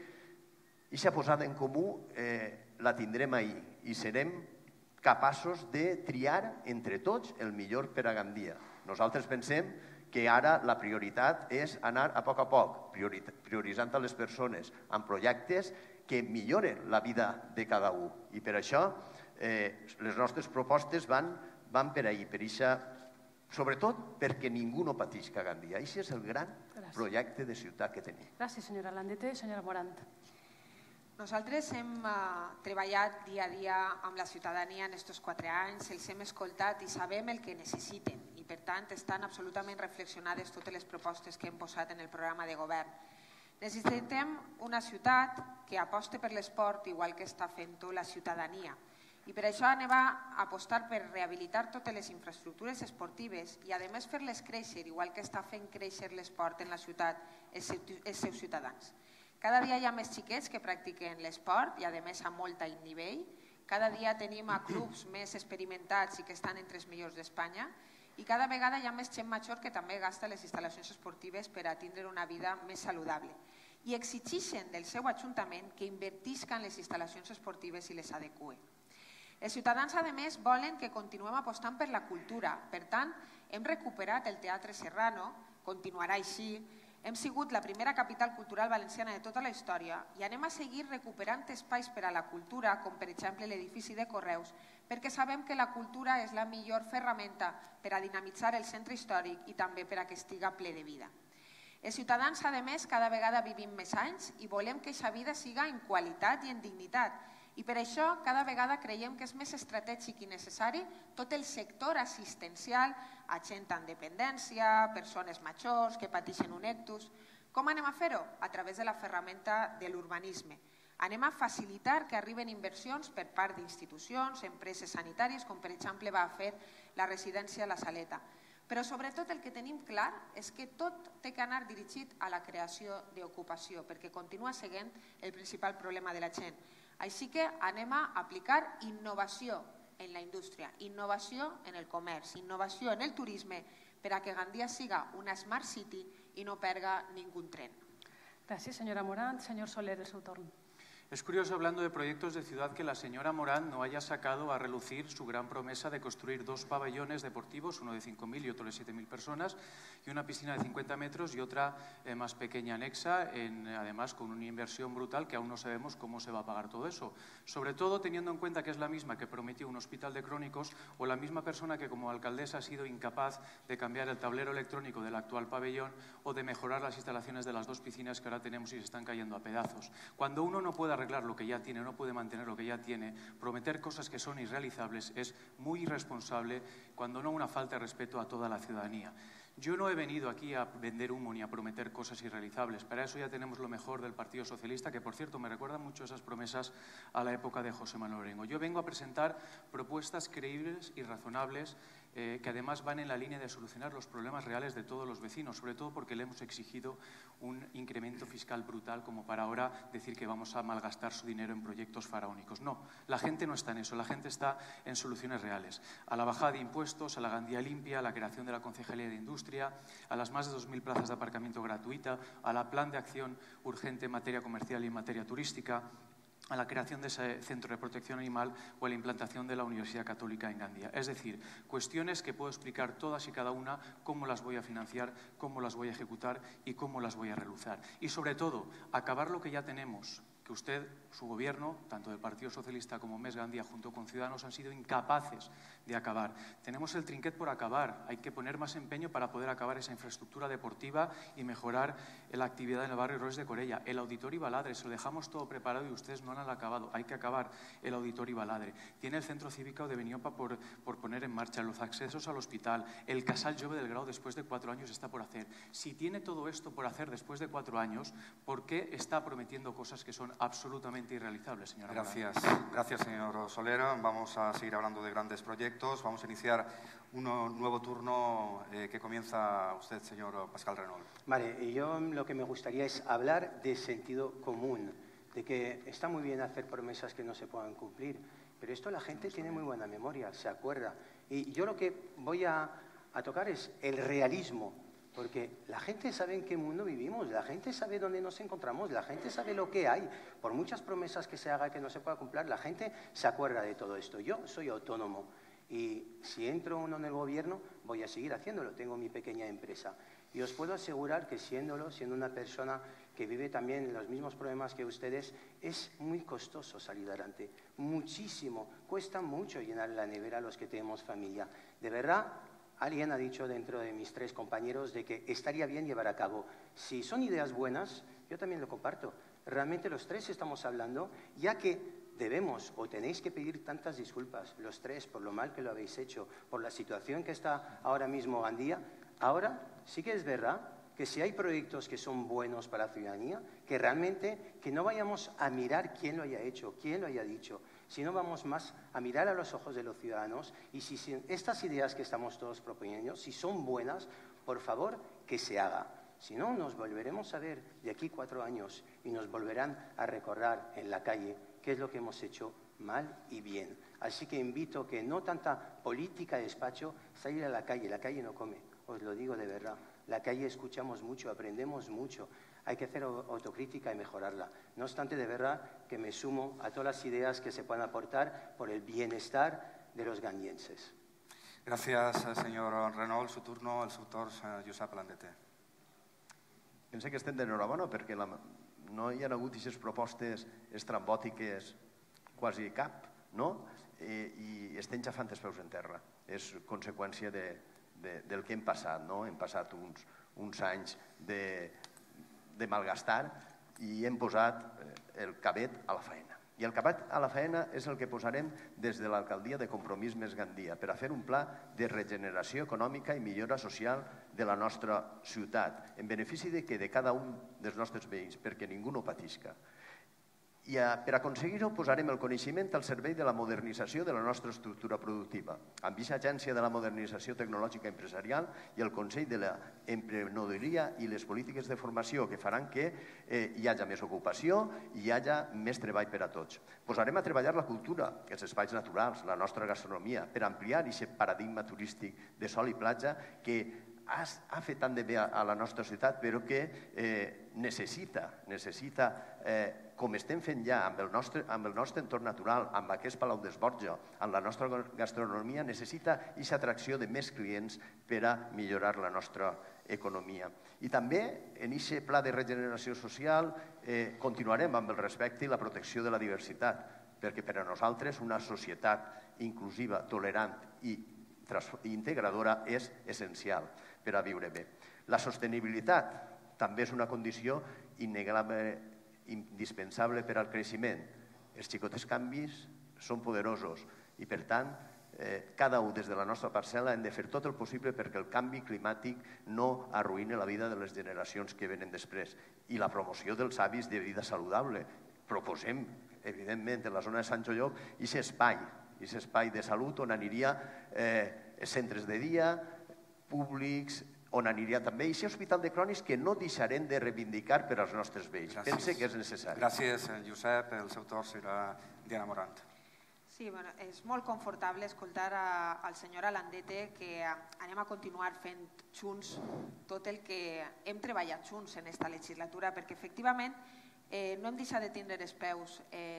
aquesta posada en comú la tindrem ahir i serem capaços de triar entre tots el millor per a Gandia. Nosaltres pensem que ara la prioritat és anar a poc, prioritzant a les persones amb projectes que milloren la vida de cada un. I per això les nostres propostes van per ahir, per això, sobretot perquè ningú no patisca a Gandia. Això és el gran projecte de ciutat que tenim. Gràcies, senyora Alandete. Senyora Morant. Nosaltres hem treballat dia a dia amb la ciutadania en aquests 4 anys, els hem escoltat i sabem el que necessiten i per tant estan absolutament reflexionades totes les propostes que hem posat en el programa de govern. Necessitem una ciutat que aposti per l'esport igual que està fent-ho la ciutadania i per això anem a apostar per rehabilitar totes les infraestructures esportives i a més fer-les créixer igual que està fent créixer l'esport en la ciutat els seus ciutadans. Cada dia hi ha més xiquets que practiquen l'esport i a més a molt alt nivell. Cada dia tenim a clubs més experimentats i que estan entre els millors d'Espanya i cada vegada hi ha més gent major que també gasta les instal·lacions esportives per a tindre una vida més saludable i exigeixen del seu ajuntament que invertisca en les instal·lacions esportives i les adeqüe. Els ciutadans, a més, volen que continuem apostant per la cultura. Per tant, hem recuperat el Teatre Serrano, continuarà així, hem sigut la primera capital cultural valenciana de tota la història i anem a seguir recuperant espais per a la cultura, com per exemple l'edifici de Correus, perquè sabem que la cultura és la millor ferramenta per a dinamitzar el centre històric i també per a que estiga ple de vida. Els ciutadans, a més, cada vegada vivim més anys i volem que aquesta vida siga en qualitat i en dignitat. I per això cada vegada creiem que és més estratègic i necessari tot el sector assistencial a gent amb dependència, persones majors que pateixen un ictus. Com anem a fer-ho? A través de la ferramenta de l'urbanisme. Anem a facilitar que arriben inversions per part d'institucions, empreses sanitàries, com per exemple va fer la residència La Saleta. Però sobretot el que tenim clar és que tot té que anar dirigit a la creació d'ocupació, perquè continua sent el principal problema de la gent. Així que anem a aplicar innovació en la indústria, innovació en el comerç, innovació en el turisme per a que Gandia siga una smart city i no perga ningú tren. Gràcies, senyora Morant. Senyor Soler, el seu torn. Es curioso, hablando de proyectos de ciudad, que la señora Morán no haya sacado a relucir su gran promesa de construir 2 pabellones deportivos, uno de 5.000 y otro de 7.000 personas, y una piscina de 50 metros y otra más pequeña anexa, además con una inversión brutal que aún no sabemos cómo se va a pagar todo eso. Sobre todo teniendo en cuenta que es la misma que prometió un hospital de crónicos o la misma persona que como alcaldesa ha sido incapaz de cambiar el tablero electrónico del actual pabellón o de mejorar las instalaciones de las 2 piscinas que ahora tenemos y se están cayendo a pedazos. Cuando uno no puede arreglar lo que ya tiene, no puede mantener lo que ya tiene, prometer cosas que son irrealizables es muy irresponsable, cuando no una falta de respeto a toda la ciudadanía. Yo no he venido aquí a vender humo ni a prometer cosas irrealizables. Para eso ya tenemos lo mejor del Partido Socialista, que por cierto me recuerda mucho esas promesas a la época de José Manuel Orengo. Yo vengo a presentar propuestas creíbles y razonables que además van en la línea de solucionar los problemas reales de todos los vecinos, sobre todo porque le hemos exigido un incremento fiscal brutal como para ahora decir que vamos a malgastar su dinero en proyectos faraónicos. No, la gente no está en eso, la gente está en soluciones reales. A la bajada de impuestos, a la Gandía limpia, a la creación de la Concejalía de Industria, a las más de 2.000 plazas de aparcamiento gratuita, a la plan de acción urgente en materia comercial y en materia turística, a la creación de ese centro de protección animal o a la implantación de la Universidad Católica en Gandía. Es decir, cuestiones que puedo explicar todas y cada una, cómo las voy a financiar, cómo las voy a ejecutar y cómo las voy a realizar. Y sobre todo, acabar lo que ya tenemos, que usted, su gobierno, tanto del Partido Socialista como MES Gandía, junto con Ciudadanos, han sido incapaces de acabar. Tenemos el trinquet por acabar, hay que poner más empeño para poder acabar esa infraestructura deportiva y mejorar la actividad en el barrio Rois de Corella. El Auditorio Baladre, se lo dejamos todo preparado y ustedes no lo han acabado, hay que acabar el Auditorio Baladre. Tiene el Centro Cívico de Beniopa por poner en marcha, los accesos al hospital, el Casal Jove del Grau después de 4 años está por hacer. Si tiene todo esto por hacer después de 4 años, ¿por qué está prometiendo cosas que son absolutamente irrealizables, señora Morán? Gracias, señor Soler. Vamos a seguir hablando de grandes proyectos. Vamos a iniciar un nuevo turno que comienza usted, señor Pascal Renault. Vale, y yo lo que me gustaría es hablar de sentido común, de que está muy bien hacer promesas que no se puedan cumplir, pero esto la gente tiene muy buena memoria, se acuerda. Y yo lo que voy a tocar es el realismo. Porque la gente sabe en qué mundo vivimos, la gente sabe dónde nos encontramos, la gente sabe lo que hay. Por muchas promesas que se haga que no se pueda cumplir, la gente se acuerda de todo esto. Yo soy autónomo y si entro uno en el gobierno voy a seguir haciéndolo, tengo mi pequeña empresa. Y os puedo asegurar que siendo una persona que vive también los mismos problemas que ustedes, es muy costoso salir adelante, muchísimo, cuesta mucho llenar la nevera a los que tenemos familia. De verdad, alguien ha dicho dentro de mis 3 compañeros de que estaría bien llevar a cabo. Si son ideas buenas, yo también lo comparto. Realmente los 3 estamos hablando, ya que debemos o tenéis que pedir tantas disculpas, los 3, por lo mal que lo habéis hecho, por la situación que está ahora mismo Gandía. Ahora sí que es verdad que si hay proyectos que son buenos para la ciudadanía, que realmente que no vayamos a mirar quién lo haya hecho, quién lo haya dicho, sino vamos más a mirar a los ojos de los ciudadanos y si estas ideas que estamos todos proponiendo, si son buenas, por favor, que se haga. Si no, nos volveremos a ver de aquí 4 años y nos volverán a recordar en la calle qué es lo que hemos hecho mal y bien. Así que invito que no tanta política de despacho, salir a la calle no come, os lo digo de verdad. La calle escuchamos mucho, aprendemos mucho. Hay que hacer autocrítica y mejorarla. No obstante, de verdad que me sumo a todas las ideas que se puedan aportar por el bienestar de los gandienses. Gracias, señor Renault. Su turno, el doctor Josep Landeté. Penso que estem d'enhorabona perquè no hi ha hagut aquestes propostes estrambòtiques quasi cap, no? I estem xafant els peus en terra. És conseqüència del que hem passat, no? Hem passat uns anys de malgastar i hem posat el cabet a la faena. I el cabet a la faena és el que posarem des de l'alcaldia de Compromís Més Gandia per a fer un pla de regeneració econòmica i millora social de la nostra ciutat, en benefici de cada un dels nostres veïns, perquè ningú no patisca. I per aconseguir-ho posarem el coneixement al servei de la modernització de la nostra estructura productiva, amb aquesta agència de la modernització tecnològica empresarial i el Consell de l'Emprenedoria i les polítiques de formació que faran que hi hagi més ocupació i hi hagi més treball per a tots. Posarem a treballar la cultura, els espais naturals, la nostra gastronomia, per ampliar aquest paradigma turístic de sol i platja que ha fet tant de bé a la nostra ciutat, però que necessita, com estem fent ja amb el nostre entorn natural, amb aquest Palau d'Esborja, amb la nostra gastronomia, necessita aquesta atracció de més clients per a millorar la nostra economia. I també en aquest pla de regeneració social continuarem amb el respecte i la protecció de la diversitat, perquè per a nosaltres una societat inclusiva, tolerant i integradora és essencial per a viure bé. La sostenibilitat també és una condició innegable, indispensable per al creixement. Els xicots canvis són poderosos i, per tant, cada un des de la nostra parcel·la hem de fer tot el possible perquè el canvi climàtic no arruïni la vida de les generacions que venen després. I la promoció dels hàbits de vida saludable. Proposem, evidentment, en la zona de Sant Joioc, aquest espai de salut on aniria centres de dia, públics, on aniria també aquest hospital de crònics que no deixarem de reivindicar per als nostres vells. Pense que és necessari. Gràcies, Josep. El seu torn serà Diana Morant. Sí, és molt confortable escoltar al senyor Alandete que anem a continuar fent junts tot el que hem treballat junts en aquesta legislatura, perquè efectivament no hem deixat de tindre els peus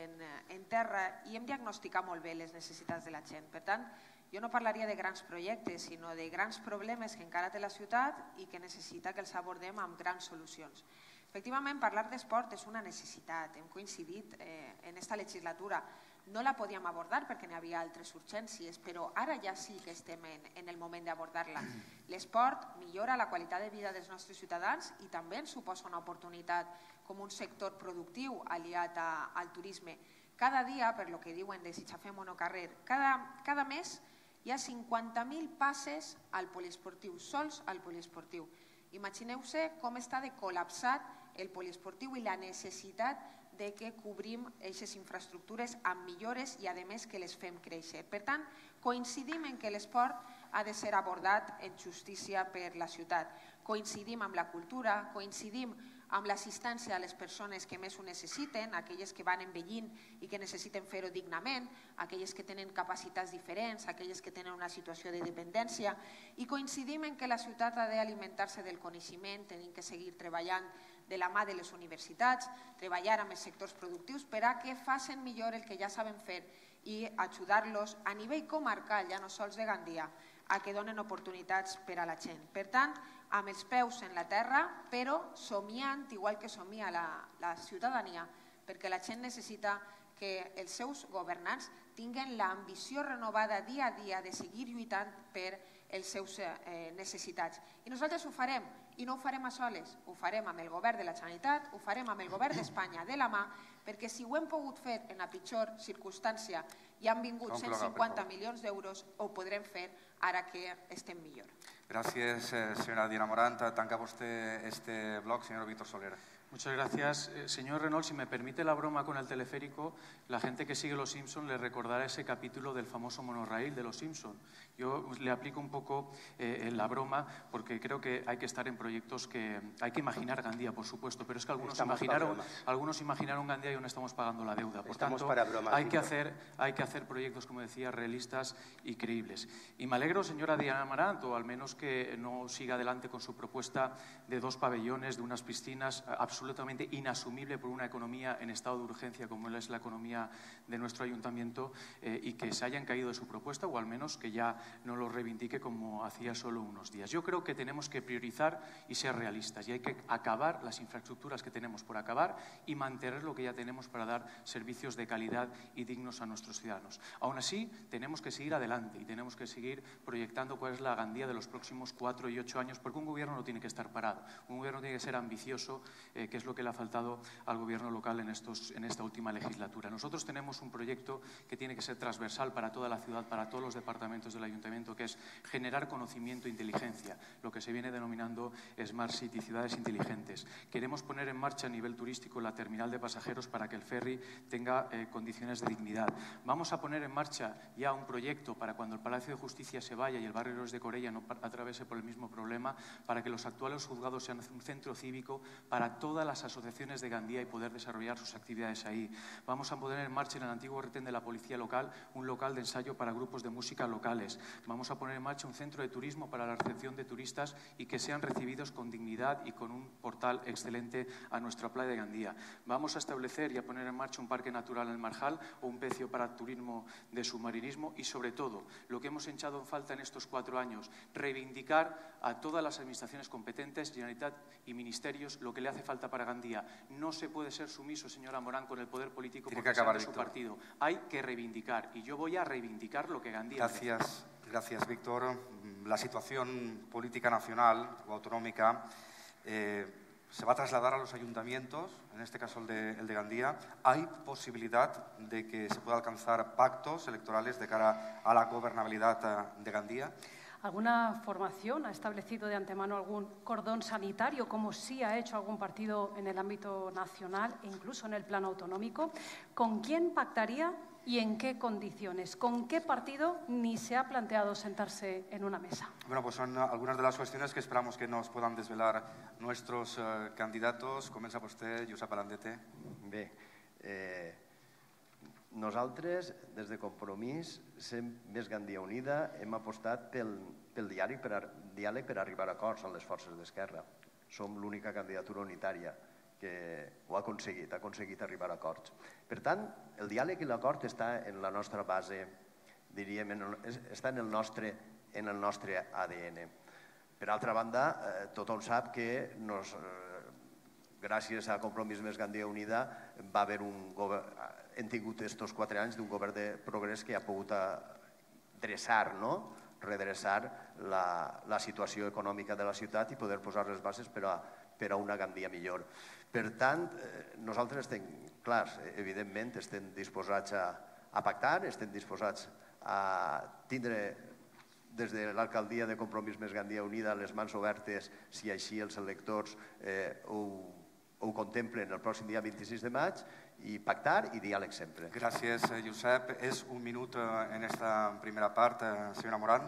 en terra i hem diagnosticat molt bé les necessitats de la gent. Per tant, jo no parlaria de grans projectes, sinó de grans problemes que encara té la ciutat i que necessita que els abordem amb grans solucions. Efectivament, parlar d'esport és una necessitat. Hem coincidit en aquesta legislatura. No la podíem abordar perquè n'hi havia altres urgències, però ara ja sí que estem en el moment d'abordar-la. L'esport millora la qualitat de vida dels nostres ciutadans i també ens suposa una oportunitat com un sector productiu aliat al turisme. Cada dia, per lo que diuen de si xafem o no carrer, cada mes hi ha 50.000 passes al poliesportiu, sols al poliesportiu. Imagineu-se com està de col·lapsat el poliesportiu i la necessitat de que cobrim aquestes infraestructures amb millores i a més que les fem créixer. Per tant, coincidim en que l'esport ha de ser abordat en justícia per la ciutat. Coincidim amb la cultura, coincidim amb l'assistència a les persones que més ho necessiten, aquelles que van envellint i que necessiten fer-ho dignament, aquelles que tenen capacitats diferents, aquelles que tenen una situació de dependència, i coincidim en que la ciutat ha d'alimentar-se del coneixement, tenim que seguir treballant de la mà de les universitats, treballar amb els sectors productius per a que facin millor el que ja saben fer i ajudar-los a nivell comarcal, ja no sols de Gandia, a que donen oportunitats per a la gent. Per tant, amb els peus en la terra, però somiant, igual que somia la ciutadania, perquè la gent necessita que els seus governants tinguin l'ambició renovada dia a dia de seguir lluitant per les seves necessitats. I nosaltres ho farem, i no ho farem a soles, ho farem amb el govern de la Generalitat, ho farem amb el govern d'Espanya de la mà, perquè si ho hem pogut fer en la pitjor circumstància i han vingut 150 milions d'euros, ho podrem fer ara que estem millor. Gràcies, señora Diana Morant. Tanca vostè este bloc, señor Víctor Soler. Muchas gracias. Señor Renault, si me permite la broma con el teleférico, la gente que sigue Los Simpson le recordará ese capítulo del famoso monorraíl de Los Simpson. Yo le aplico un poco la broma porque creo que hay que estar en proyectos que... Hay que imaginar Gandía, por supuesto, pero es que algunos imaginaron Gandía y aún estamos pagando la deuda. Por tanto, hay que hacer proyectos, como decía, realistas y creíbles. Y me alegro, señora Diana Morant, o al menos que no siga adelante con su propuesta de 2 pabellones, de unas piscinas absolutamente inasumible por una economía en estado de urgencia como es la economía de nuestro ayuntamiento y que se hayan caído de su propuesta o al menos que ya no lo reivindique como hacía solo unos días. Yo creo que tenemos que priorizar y ser realistas y hay que acabar las infraestructuras que tenemos por acabar y mantener lo que ya tenemos para dar servicios de calidad y dignos a nuestros ciudadanos. Aún así, tenemos que seguir adelante y tenemos que seguir proyectando cuál es la Gandía de los próximos 4 y 8 años porque un gobierno no tiene que estar parado, un gobierno tiene que ser ambicioso, que es lo que le ha faltado al gobierno local en esta última legislatura. Nosotros tenemos un proyecto que tiene que ser transversal para toda la ciudad, para todos los departamentos del ayuntamiento, que es generar conocimiento e inteligencia, lo que se viene denominando Smart City, ciudades inteligentes. Queremos poner en marcha a nivel turístico la terminal de pasajeros para que el ferry tenga condiciones de dignidad. Vamos a poner en marcha ya un proyecto para cuando el Palacio de Justicia se vaya y el barrio Héroes de Corella no atraviese por el mismo problema, para que los actuales juzgados sean un centro cívico para todas las asociaciones de Gandía y poder desarrollar sus actividades ahí. Vamos a poner en marcha en el antiguo retén de la policía local un local de ensayo para grupos de música locales. Vamos a poner en marcha un centro de turismo para la recepción de turistas y que sean recibidos con dignidad y con un portal excelente a nuestra playa de Gandía. Vamos a establecer y a poner en marcha un parque natural en el Marjal o un pecio para turismo de submarinismo y, sobre todo, lo que hemos echado en falta en estos 4 años, reivindicar a todas las administraciones competentes, Generalitat y ministerios, lo que le hace falta para Gandía. No se puede ser sumiso, señora Morán, con el poder político porque sea de su partido. Hay que reivindicar y yo voy a reivindicar lo que Gandía merece. Gracias, Víctor. La situación política nacional o autonómica se va a trasladar a los ayuntamientos, en este caso el de Gandía. ¿Hay posibilidad de que se pueda alcanzar pactos electorales de cara a la gobernabilidad de Gandía? ¿Alguna formación ha establecido de antemano algún cordón sanitario, como sí ha hecho algún partido en el ámbito nacional e incluso en el plano autonómico? ¿Con quién pactaría y en qué condiciones? ¿Con qué partido ni se ha planteado sentarse en una mesa? Bueno, pues son algunas de las cuestiones que esperamos que nos puedan desvelar nuestros candidatos. Comença vostè, Josep Alandete. Bé, nosaltres, des de Compromís, Més Gandia Unida, hem apostat pel diàleg per arribar a acords amb les forces d'esquerra. Som l'única candidatura unitària que ho ha aconseguit arribar a acords. Per tant, el diàleg i l'acord està en la nostra base, diríem, està en el nostre ADN. Per altra banda, tothom sap que gràcies a Compromís Més Gandia Unida hem tingut aquests 4 anys d'un govern de progrés que ha pogut redreçar la situació econòmica de la ciutat i poder posar les bases per a una Gandia millor. Per tant, nosaltres estem clars, evidentment, estem disposats a pactar, estem disposats a tindre des de l'alcaldia de Compromís Més Gandia Unida les mans obertes si així els electors ho contemplen el pròxim dia 26 de maig i pactar i diàleg sempre. Gràcies, Josep. És un minut en esta primera part. Senyora Morant.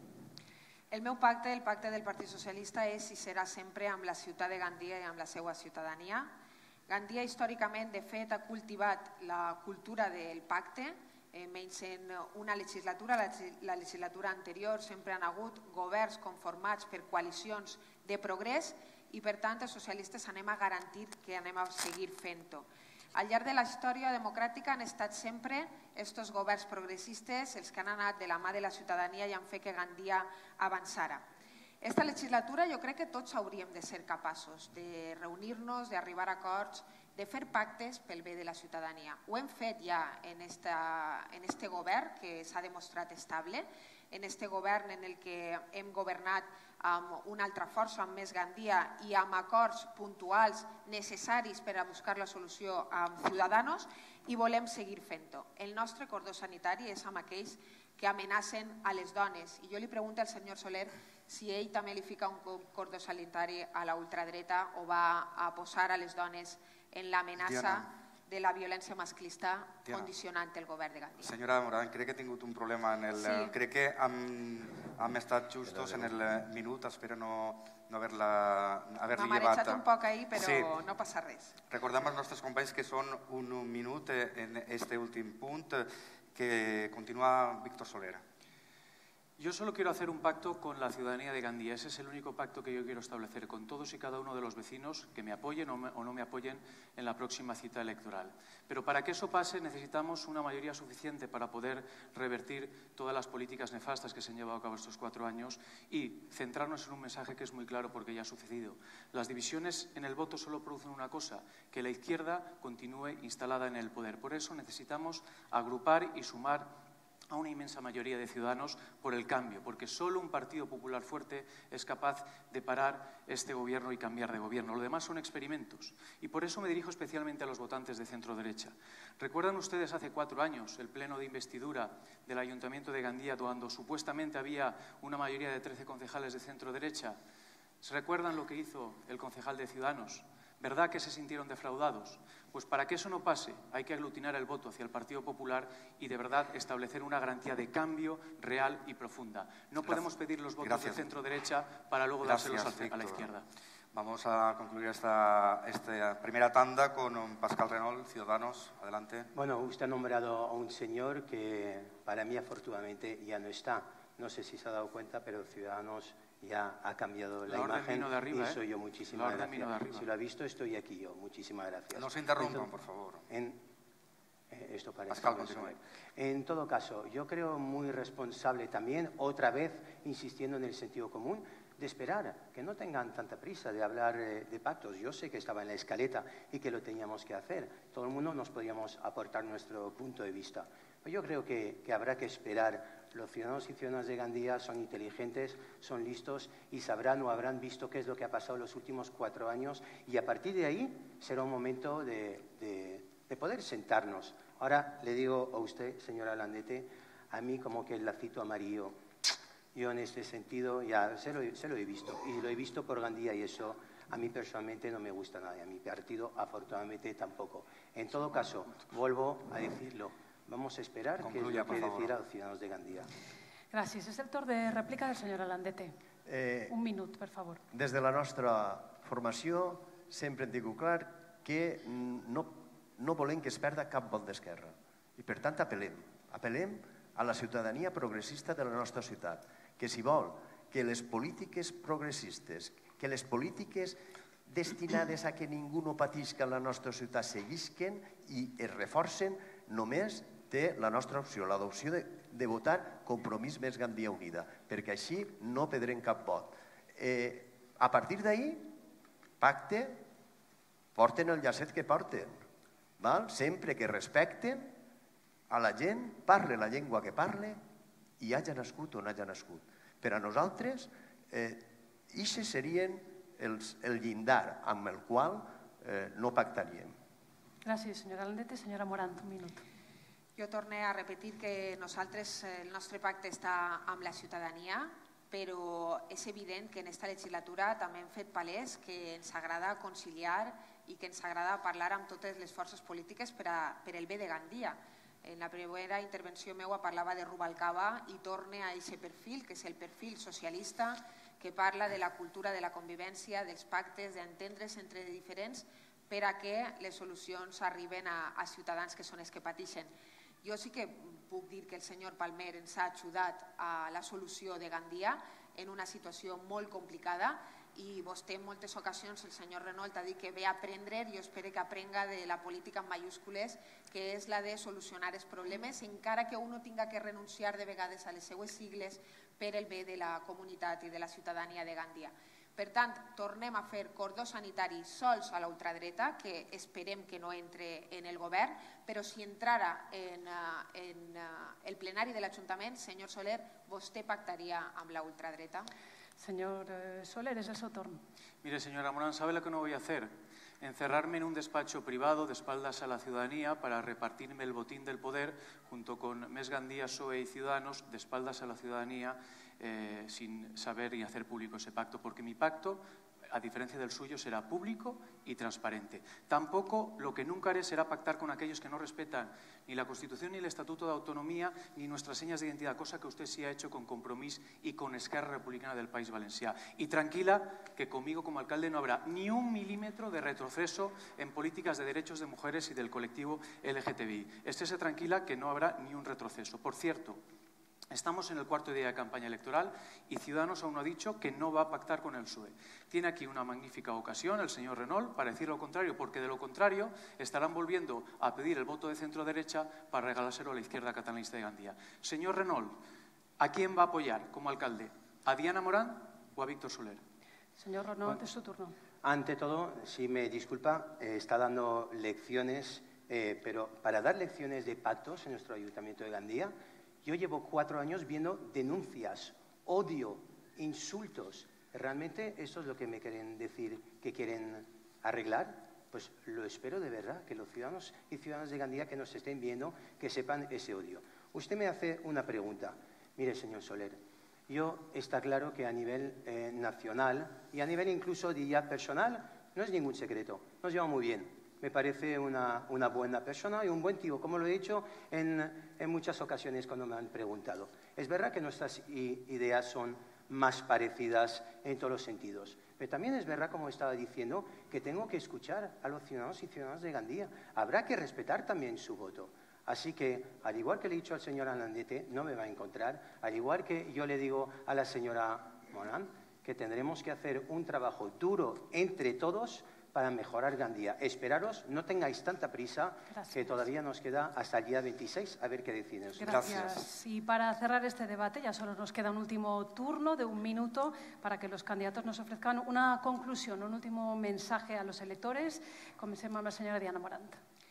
El meu pacte, el pacte del Partit Socialista, és i serà sempre amb la ciutat de Gandia i amb la seva ciutadania. Gandia històricament, de fet, ha cultivat la cultura del pacte, menys en una legislatura, la legislatura anterior sempre han hagut governs conformats per coalicions de progrés i per tant els socialistes anem a garantir que anem a seguir fent-ho. Al llarg de la història democràtica han estat sempre aquests governs progressistes els que han anat de la mà de la ciutadania i han fet que Gandia avançara. Esta legislatura jo crec que tots hauríem de ser capaços de reunir-nos, d'arribar a acords, de fer pactes pel bé de la ciutadania. Ho hem fet ja en este govern que s'ha demostrat estable, en este govern en el que hem governat amb una altra força, amb Més Gandia i amb acords puntuals necessaris per a buscar la solució amb Ciudadanos i volem seguir fent-ho. El nostre cordó sanitari és amb aquells que amenacen a les dones i jo li pregunto al senyor Soler si ell també li fica un cordó sanitari a la ultradreta o va a posar a les dones en l'amenaça de la violència masclista condicionant el govern de Gandia. Senyora Morán, crec que he tingut un problema en el... Crec que hem estat justos en el minut, espero no haver-li llevat... M'ha marejat un poc ahir, però no passa res. Recordem als nostres companys que són un minut en este últim punt, que continua Víctor Soler. Yo solo quiero hacer un pacto con la ciudadanía de Gandía. Ese es el único pacto que yo quiero establecer con todos y cada uno de los vecinos que me apoyen o no me apoyen en la próxima cita electoral. Pero para que eso pase necesitamos una mayoría suficiente para poder revertir todas las políticas nefastas que se han llevado a cabo estos 4 años y centrarnos en un mensaje que es muy claro porque ya ha sucedido. Las divisiones en el voto solo producen una cosa, que la izquierda continúe instalada en el poder. Por eso necesitamos agrupar y sumar a una inmensa mayoría de ciudadanos por el cambio, porque solo un Partido Popular fuerte es capaz de parar este gobierno y cambiar de gobierno. Lo demás son experimentos. Y por eso me dirijo especialmente a los votantes de centro-derecha. ¿Recuerdan ustedes hace 4 años el pleno de investidura del Ayuntamiento de Gandía, cuando supuestamente había una mayoría de 13 concejales de centro-derecha? ¿Se recuerdan lo que hizo el concejal de Ciudadanos? ¿Verdad que se sintieron defraudados? Pues para que eso no pase, hay que aglutinar el voto hacia el Partido Popular y de verdad establecer una garantía de cambio real y profunda. No podemos pedir los votos de centro-derecha para luego dárselos a la izquierda. Vamos a concluir esta primera tanda con Pascal Renault, Ciudadanos. Adelante. Bueno, usted ha nombrado a un señor que para mí afortunadamente ya no está. No sé si se ha dado cuenta, pero Ciudadanos ya ha cambiado la imagen de arriba, y soy yo. Muchísimas gracias. Si lo ha visto, estoy aquí yo. Muchísimas gracias. No se interrumpan, por favor. Esto parece Pascal, continúe. En todo caso, yo creo muy responsable también, otra vez insistiendo en el sentido común, de esperar, que no tengan tanta prisa de hablar de pactos. Yo sé que estaba en la escaleta y que lo teníamos que hacer. Todo el mundo nos podíamos aportar nuestro punto de vista. Pero yo creo que habrá que esperar. Los ciudadanos y ciudadanas de Gandía son inteligentes, son listos y sabrán o habrán visto qué es lo que ha pasado en los últimos 4 años y a partir de ahí será un momento de poder sentarnos. Ahora le digo a usted, señora Landete, a mí como que el lacito amarillo, yo en este sentido ya se lo he visto y lo he visto por Gandía y eso a mí personalmente no me gusta nada y a mi partido afortunadamente tampoco. En todo caso, vuelvo a decirlo. Vamos a esperar qué es lo que decir a los ciudadanos de Gandía. Gràcies. És el torn de rèplica del senyor Alandete. Un minut, per favor. Des de la nostra formació sempre hem tingut clar que no volem que es perda cap vot d'esquerra. I per tant apel·lem a la ciutadania progressista de la nostra ciutat, que si vol que les polítiques progressistes, que les polítiques destinades a que ningú no patisca en la nostra ciutat seguisquen i es reforcen, només té la nostra opció, l'adopció de votar Compromís més Gandia Unida, perquè així no perdrem cap vot. A partir d'ahí, pacte, porten el llacet que porten, sempre que respecten a la gent, parle la llengua que parle i hagi nascut on hagi nascut. Per a nosaltres, ixes serien el llindar amb el qual no pactaríem. Gràcies, senyora Landete. Senyora Morant, un minut. Jo torno a repetir que nosaltres, el nostre pacte està amb la ciutadania, però és evident que en aquesta legislatura també hem fet palès que ens agrada conciliar i que ens agrada parlar amb totes les forces polítiques per el bé de Gandia. En la primera intervenció meva parlava de Rubalcaba i torne a aquest perfil, que és el perfil socialista, que parla de la cultura de la convivència, dels pactes, d'entendre's entre diferents per a que les solucions arriben a ciutadans que són els que pateixen. Jo sí que puc dir que el senyor Palmer ens ha ajudat a la solució de Gandia en una situació molt complicada i vostè en moltes ocasions, el senyor Renault ha dit que ve a aprendre, jo espero que aprenga de la política en mayúscules, que és la de solucionar els problemes, encara que uno tinga que renunciar de vegades a les seues sigles per el bé de la comunitat i de la ciutadania de Gandia. Per tant, tornem a fer cordó sanitari sols a la ultradreta, que esperem que no entre en el govern, però si entrara en el plenari de l'Ajuntament, senyor Soler, vostè pactaria amb la ultradreta? Señor Soler, es el seu torn. Mire, señora Morán, ¿sabe lo que no voy a hacer? Encerrarme en un despacho privado de espaldas a la ciudadanía para repartirme el botín del poder junto con Més Gandia, PSOE y Ciudadanos de espaldas a la ciudadanía sin saber y hacer público ese pacto, porque mi pacto, a diferencia del suyo, será público y transparente. Tampoco lo que nunca haré será pactar con aquellos que no respetan ni la Constitución ni el Estatuto de Autonomía ni nuestras señas de identidad, cosa que usted sí ha hecho con Compromís y con Esquerra Republicana del País Valencià. Y tranquila que conmigo como alcalde no habrá ni un milímetro de retroceso en políticas de derechos de mujeres y del colectivo LGTBI. Estése tranquila que no habrá ni un retroceso. Por cierto, estamos en el cuarto día de campaña electoral y Ciudadanos aún no ha dicho que no va a pactar con el PSOE. Tiene aquí una magnífica ocasión el señor Renault para decir lo contrario, porque de lo contrario estarán volviendo a pedir el voto de centro-derecha para regalárselo a la izquierda catalanista de Gandía. Señor Renault, ¿a quién va a apoyar como alcalde? ¿A Diana Morán o a Víctor Soler? Señor Renault, es su turno. Ante todo, si me disculpa, está dando lecciones, pero para dar lecciones de pactos en nuestro Ayuntamiento de Gandía, yo llevo 4 años viendo denuncias, odio, insultos. ¿Realmente eso es lo que me quieren decir que quieren arreglar? Pues lo espero de verdad, que los ciudadanos y ciudadanas de Gandía que nos estén viendo, que sepan ese odio. Usted me hace una pregunta. Mire, señor Soler, yo está claro que a nivel nacional y a nivel incluso diría personal, no es ningún secreto, nos lleva muy bien. Me parece una buena persona y un buen tío, como lo he dicho en muchas ocasiones cuando me han preguntado. Es verdad que nuestras ideas son más parecidas en todos los sentidos, pero también es verdad, como estaba diciendo, que tengo que escuchar a los ciudadanos y ciudadanas de Gandía. Habrá que respetar también su voto. Así que, al igual que le he dicho al señor Alandete, no me va a encontrar, al igual que yo le digo a la señora Morán, que tendremos que hacer un trabajo duro entre todos para mejorar Gandía. Esperaros, no tengáis tanta prisa, que todavía nos queda hasta el día 26 a ver qué deciden. Gracias. Y para cerrar este debate, ya solo nos queda un último turno de 1 minuto para que los candidatos nos ofrezcan una conclusión, un último mensaje a los electores. Comencem amb la senyora Diana Morant.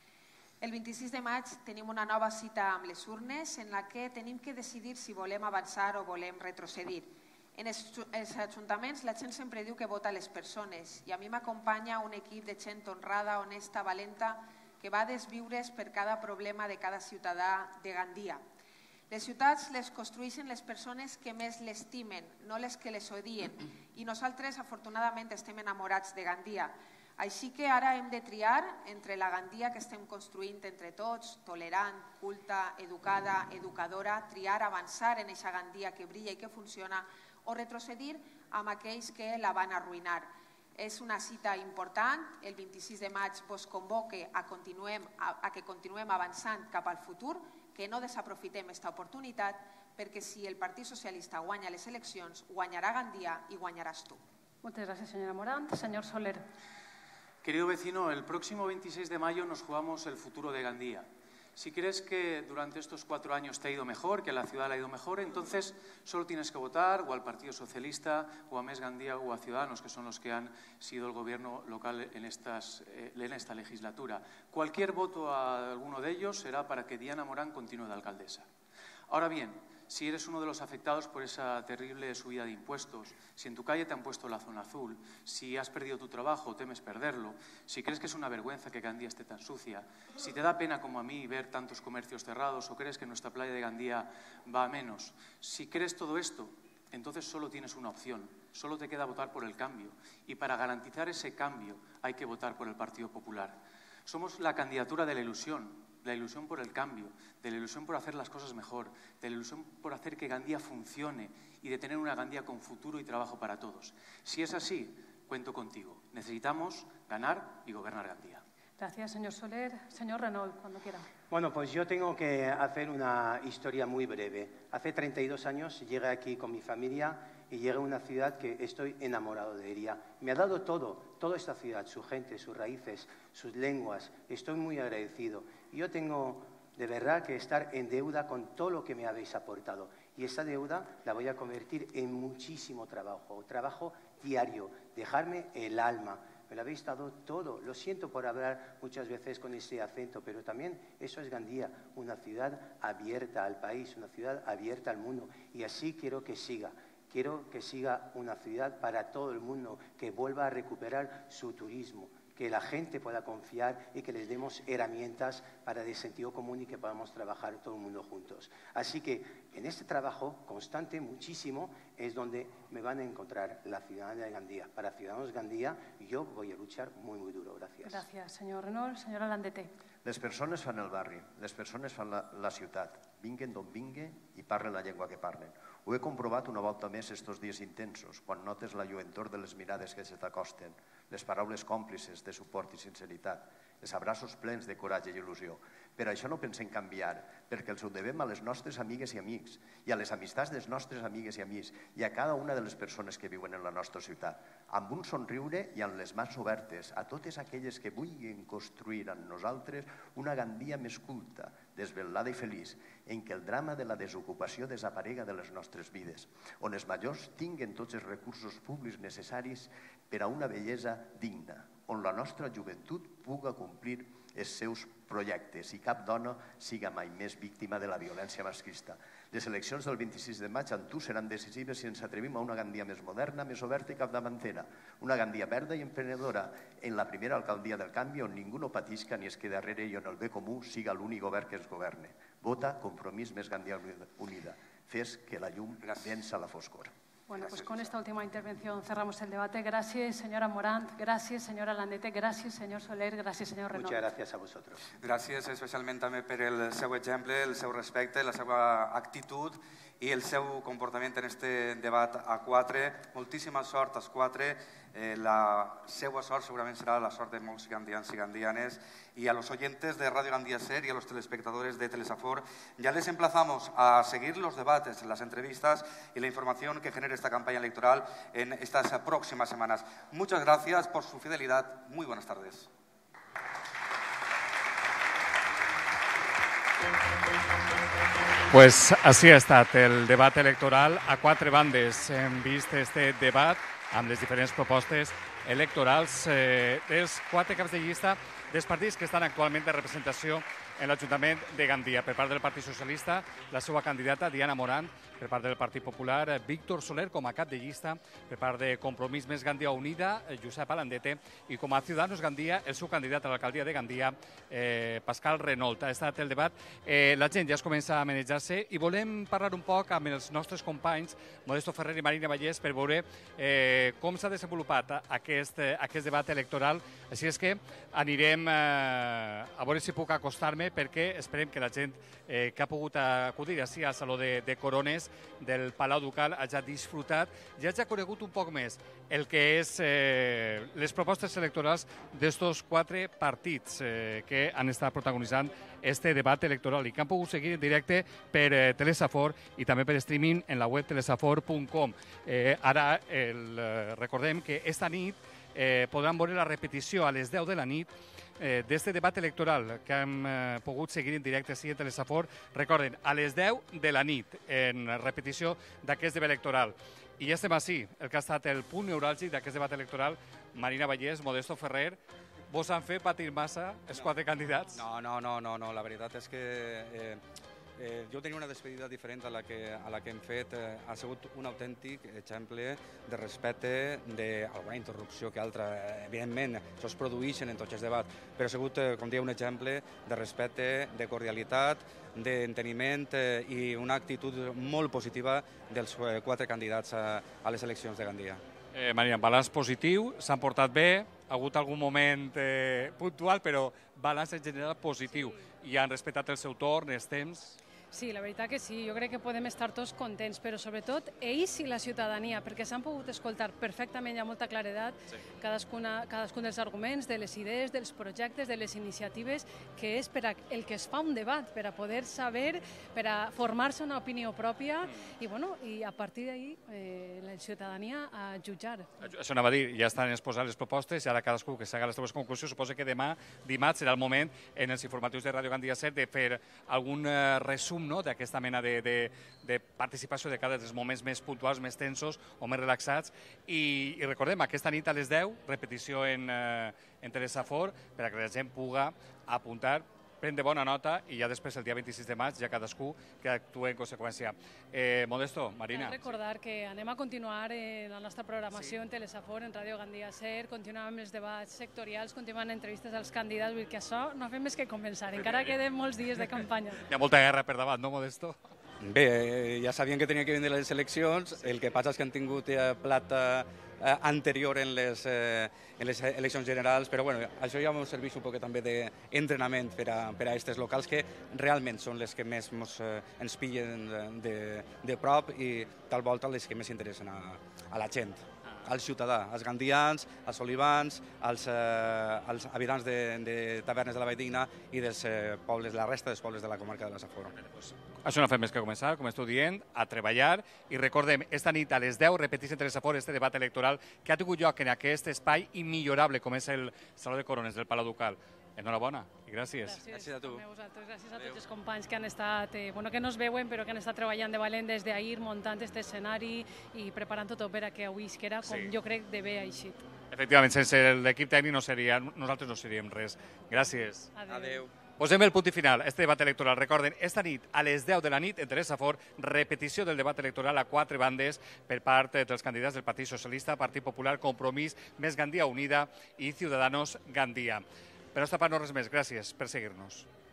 El 26 de maig tenim una nova cita amb les urnes en la que tenim que decidir si volem avançar o volem retrocedir. En els ajuntaments la gent sempre diu que vota les persones i a mi m'acompanya un equip de gent honrada, honesta, valenta, que va desviure's per cada problema de cada ciutadà de Gandia. Les ciutats les construeixen les persones que més l'estimen, no les que les odien, i nosaltres afortunadament estem enamorats de Gandia. Així que ara hem de triar entre la Gandia que estem construint entre tots, tolerant, culta, educada, educadora, triar avançar en aquesta Gandia que brilla i que funciona, o retrocedir amb aquells que la van arruïnar. És una cita important, el 26 de maig vos convoque a que continuem avançant cap al futur, que no desaprofitem aquesta oportunitat, perquè si el Partit Socialista guanya les eleccions, guanyarà Gandia i guanyaràs tu. Muchas gracias, señora Morant. Señor Soler. Querido vecino, el próximo 26 de mayo nos jugamos el futuro de Gandía. Si crees que durante estos 4 años te ha ido mejor, que a la ciudad le ha ido mejor, entonces solo tienes que votar o al Partido Socialista o a Més Gandía o a Ciudadanos, que son los que han sido el gobierno local en esta legislatura. Cualquier voto a alguno de ellos será para que Diana Morán continúe de alcaldesa. Ahora bien, si eres uno de los afectados por esa terrible subida de impuestos, si en tu calle te han puesto la zona azul, si has perdido tu trabajo o temes perderlo, si crees que es una vergüenza que Gandía esté tan sucia, si te da pena como a mí ver tantos comercios cerrados o crees que nuestra playa de Gandía va a menos, si crees todo esto, entonces solo tienes una opción, solo te queda votar por el cambio. Y para garantizar ese cambio hay que votar por el Partido Popular. Somos la candidatura de la ilusión por el cambio, de la ilusión por hacer las cosas mejor, de la ilusión por hacer que Gandía funcione y de tener una Gandía con futuro y trabajo para todos. Si es así, cuento contigo. Necesitamos ganar y gobernar Gandía. Gracias, señor Soler. Señor Renault, cuando quiera. Bueno, pues yo tengo que hacer una historia muy breve. Hace 32 años llegué aquí con mi familia y llegué a una ciudad que estoy enamorado de ella. Me ha dado todo, toda esta ciudad, su gente, sus raíces, sus lenguas. Estoy muy agradecido. Y yo tengo de verdad que estar en deuda con todo lo que me habéis aportado. Y esta deuda la voy a convertir en muchísimo trabajo diario, dejarme el alma. Me lo habéis dado todo. Lo siento por hablar muchas veces con ese acento, pero también eso es Gandía, una ciudad abierta al país, una ciudad abierta al mundo. Y así quiero que siga. Quiero que siga una ciudad para todo el mundo, que vuelva a recuperar su turismo, que la gente pueda confiar y que les demos herramientas para de sentido común y que podamos trabajar todo el mundo juntos. Así que en este trabajo constante, muchísimo, es donde me van a encontrar la ciudadanía de Gandía. Para Ciudadanos Gandía yo voy a luchar muy, muy duro. Gracias. Gracias, señor Renault. Señora Landete. Les persones fan el barri, les persones fan la ciutat, vinguen d'on vinguen i parlen la llengua que parlen. Ho he comprovat una volta més estos dies intensos, quan notes la lluentor de les mirades que se t'acosten, les paraules còmplices de suport i sinceritat, els abraços plens de coratge i il·lusió. Per això no pensem canviar, perquè els ho devem a les nostres amigues i amics, i a les amistats dels nostres amigues i amics, i a cada una de les persones que viuen en la nostra ciutat, amb un somriure i amb les mans obertes a totes aquelles que vulguin construir amb nosaltres una Gandia més culta, desvelada i feliç, en què el drama de la desocupació desaparega de les nostres vides, on els majors tinguen tots els recursos públics necessaris per a una bellesa digna, on la nostra joventut puga complir els seus projectes i cap dona siga mai més víctima de la violència masclista. Les eleccions del 26 de maig amb tu seran decisives si ens atrevim a una Gandia més moderna, més oberta i capdavantera, una Gandia verda i emprenedora en la primera alcaldia del canvi on ningú no patisca ni es queda darrere i on el bé comú siga l'únic govern que ens governe. Vota Compromís Més Gandia Unida. Fes que la llum vença la foscor. Bueno, pues con esta última intervención cerramos el debate. Gracias, señora Morant. Gracias, señora Landete. Gracias, señor Soler. Gracias, señor Renault. Muchas gracias a vosotros. Gràcies especialment també per el seu exemple, el seu respecte, la seva actitud i el seu comportament en este debat a quatre. Moltíssima sort als quatre. La seva sort segurament serà la sort de molts gandians i gandianes. Y a los oyentes de Radio Gandía Ser y a los telespectadores de Telesafor, ya les emplazamos a seguir los debates, las entrevistas y la información que genere esta campaña electoral en estas próximas semanas. Muchas gracias por su fidelidad. Muy buenas tardes. Pues així ha estat el debat electoral. A quatre bandes hem vist este debat amb les diferents propostes electorals dels quatre caps de llista dels partits que estan actualment de representació en l'Ajuntament de Gandia. Per part del Partit Socialista, la seva candidata, Diana Morant. Per part del Partit Popular, Víctor Soler com a cap de llista. Per part de Compromís Més Gandia Unida, Josep Alandete. I com a Ciudadanos Gandia, el seu candidat a l'alcaldia de Gandia, Pascal Renault. Ha estat el debat. La gent ja es comença a manejar-se i volem parlar un poc amb els nostres companys, Modesto Ferrer i Marina Vallès, per veure com s'ha desenvolupat aquest debat electoral. Així és que anirem a veure si puc acostar-me, perquè esperem que la gent que ha pogut acudir així al Saló de Corones del Palau Ducal hagi disfrutat i hagi conegut un poc més el que és les propostes electorals d'estos quatre partits que han estat protagonitzant este debat electoral i que han pogut seguir en directe per Telesafor i també per streaming en la web telesafor.com. Ara recordem que esta nit podran veure la repetició a les 10 de la nit d'este debat electoral que hem pogut seguir en directe així a Telesafor. Recorden, a les 10 de la nit en repetició d'aquest debat electoral. I ja estem així, el que ha estat el punt neuràlgic d'aquest debat electoral. Marina Vallès, Modesto Ferrer, vos han fet patir massa els quatre candidats? No, la veritat és que jo tenia una despedida diferent a la que hem fet. Ha sigut un autèntic exemple de respecte, d'alguna interrupció que altra, evidentment, això es produeixen en tots els debats, però ha sigut, com deia, un exemple de respecte, de cordialitat, d'enteniment i una actitud molt positiva dels quatre candidats a les eleccions de Gandia. Marina, balanç positiu, s'han portat bé, ha hagut algun moment puntual, però balanç en general positiu. I han respectat el seu torn, els temps? Sí, la veritat que sí. Jo crec que podem estar tots contents, però sobretot ells i la ciutadania, perquè s'han pogut escoltar perfectament i amb molta claredat cadascun dels arguments, de les idees, dels projectes, de les iniciatives, que és per el que es fa un debat, per a poder saber, per a formar-se una opinió pròpia i a partir d'ahir la ciutadania a jutjar. Això anava a dir, ja estan exposades les propostes i ara cadascú que s'haga les seves conclusions. Suposo que demà, dimarts, serà el moment en els informatius de Ràdio Gandia Ser de fer algun resum d'aquesta mena de participació de cada dels moments més puntuals, més tensos o més relaxats. I recordem, aquesta nit a les 10, repetició en Telesafor, per a que la gent pugui apuntar, prendre bona nota i ja després, el dia 26 de maig, ja cadascú que actuï en conseqüència. Modesto, Marina. Cal recordar que anem a continuar la nostra programació en Telesafor, en Ràdio Gandia Ser, continuem amb els debats sectorials, continuem entrevistes als candidats, vull dir que això no fem més que començar, encara queden molts dies de campanya. Hi ha molta guerra per davant, no, Modesto? Bé, ja sabien que tenien que vindre les eleccions, el que passa és que han tingut plata anterior en les eleccions generals, però bueno, això ja ens serveix un poc també d'entrenament per a aquests locals que realment són les que més ens pillen de prop i tal volta les que més interessen a la gent, al ciutadà, als gandians, als olivans, als habitants de tavernes de la Valldigna i dels pobles, la resta dels pobles de la comarca de la Safor. Això no fem més que començar, com esteu dient, a treballar i recordem, esta nit a les 10 repetís en Telesafor este debat electoral que ha tingut lloc en aquest espai immillorable com és el Saló de Corones del Palau Ducal. Enhorabona i gràcies. Gràcies a tu. Gràcies a tots els companys que han estat, que no es veuen, però que han estat treballant de valent des d'ahir, muntant aquest escenari i preparant tot per a que avui es queda com jo crec de bé eixit. Efectivament, sense l'equip tècnic nosaltres no seríem res. Gràcies. Adéu. Posem el punt i final a este debat electoral. Recorden, esta nit, a les 10 de la nit, en Telesafor, repetició del debat electoral a quatre bandes per part dels candidats del Partit Socialista, Partit Popular, Compromís, Més Gandia Unida i Ciudadanos Gandia. Per nostra part, no res més. Gràcies per seguir-nos.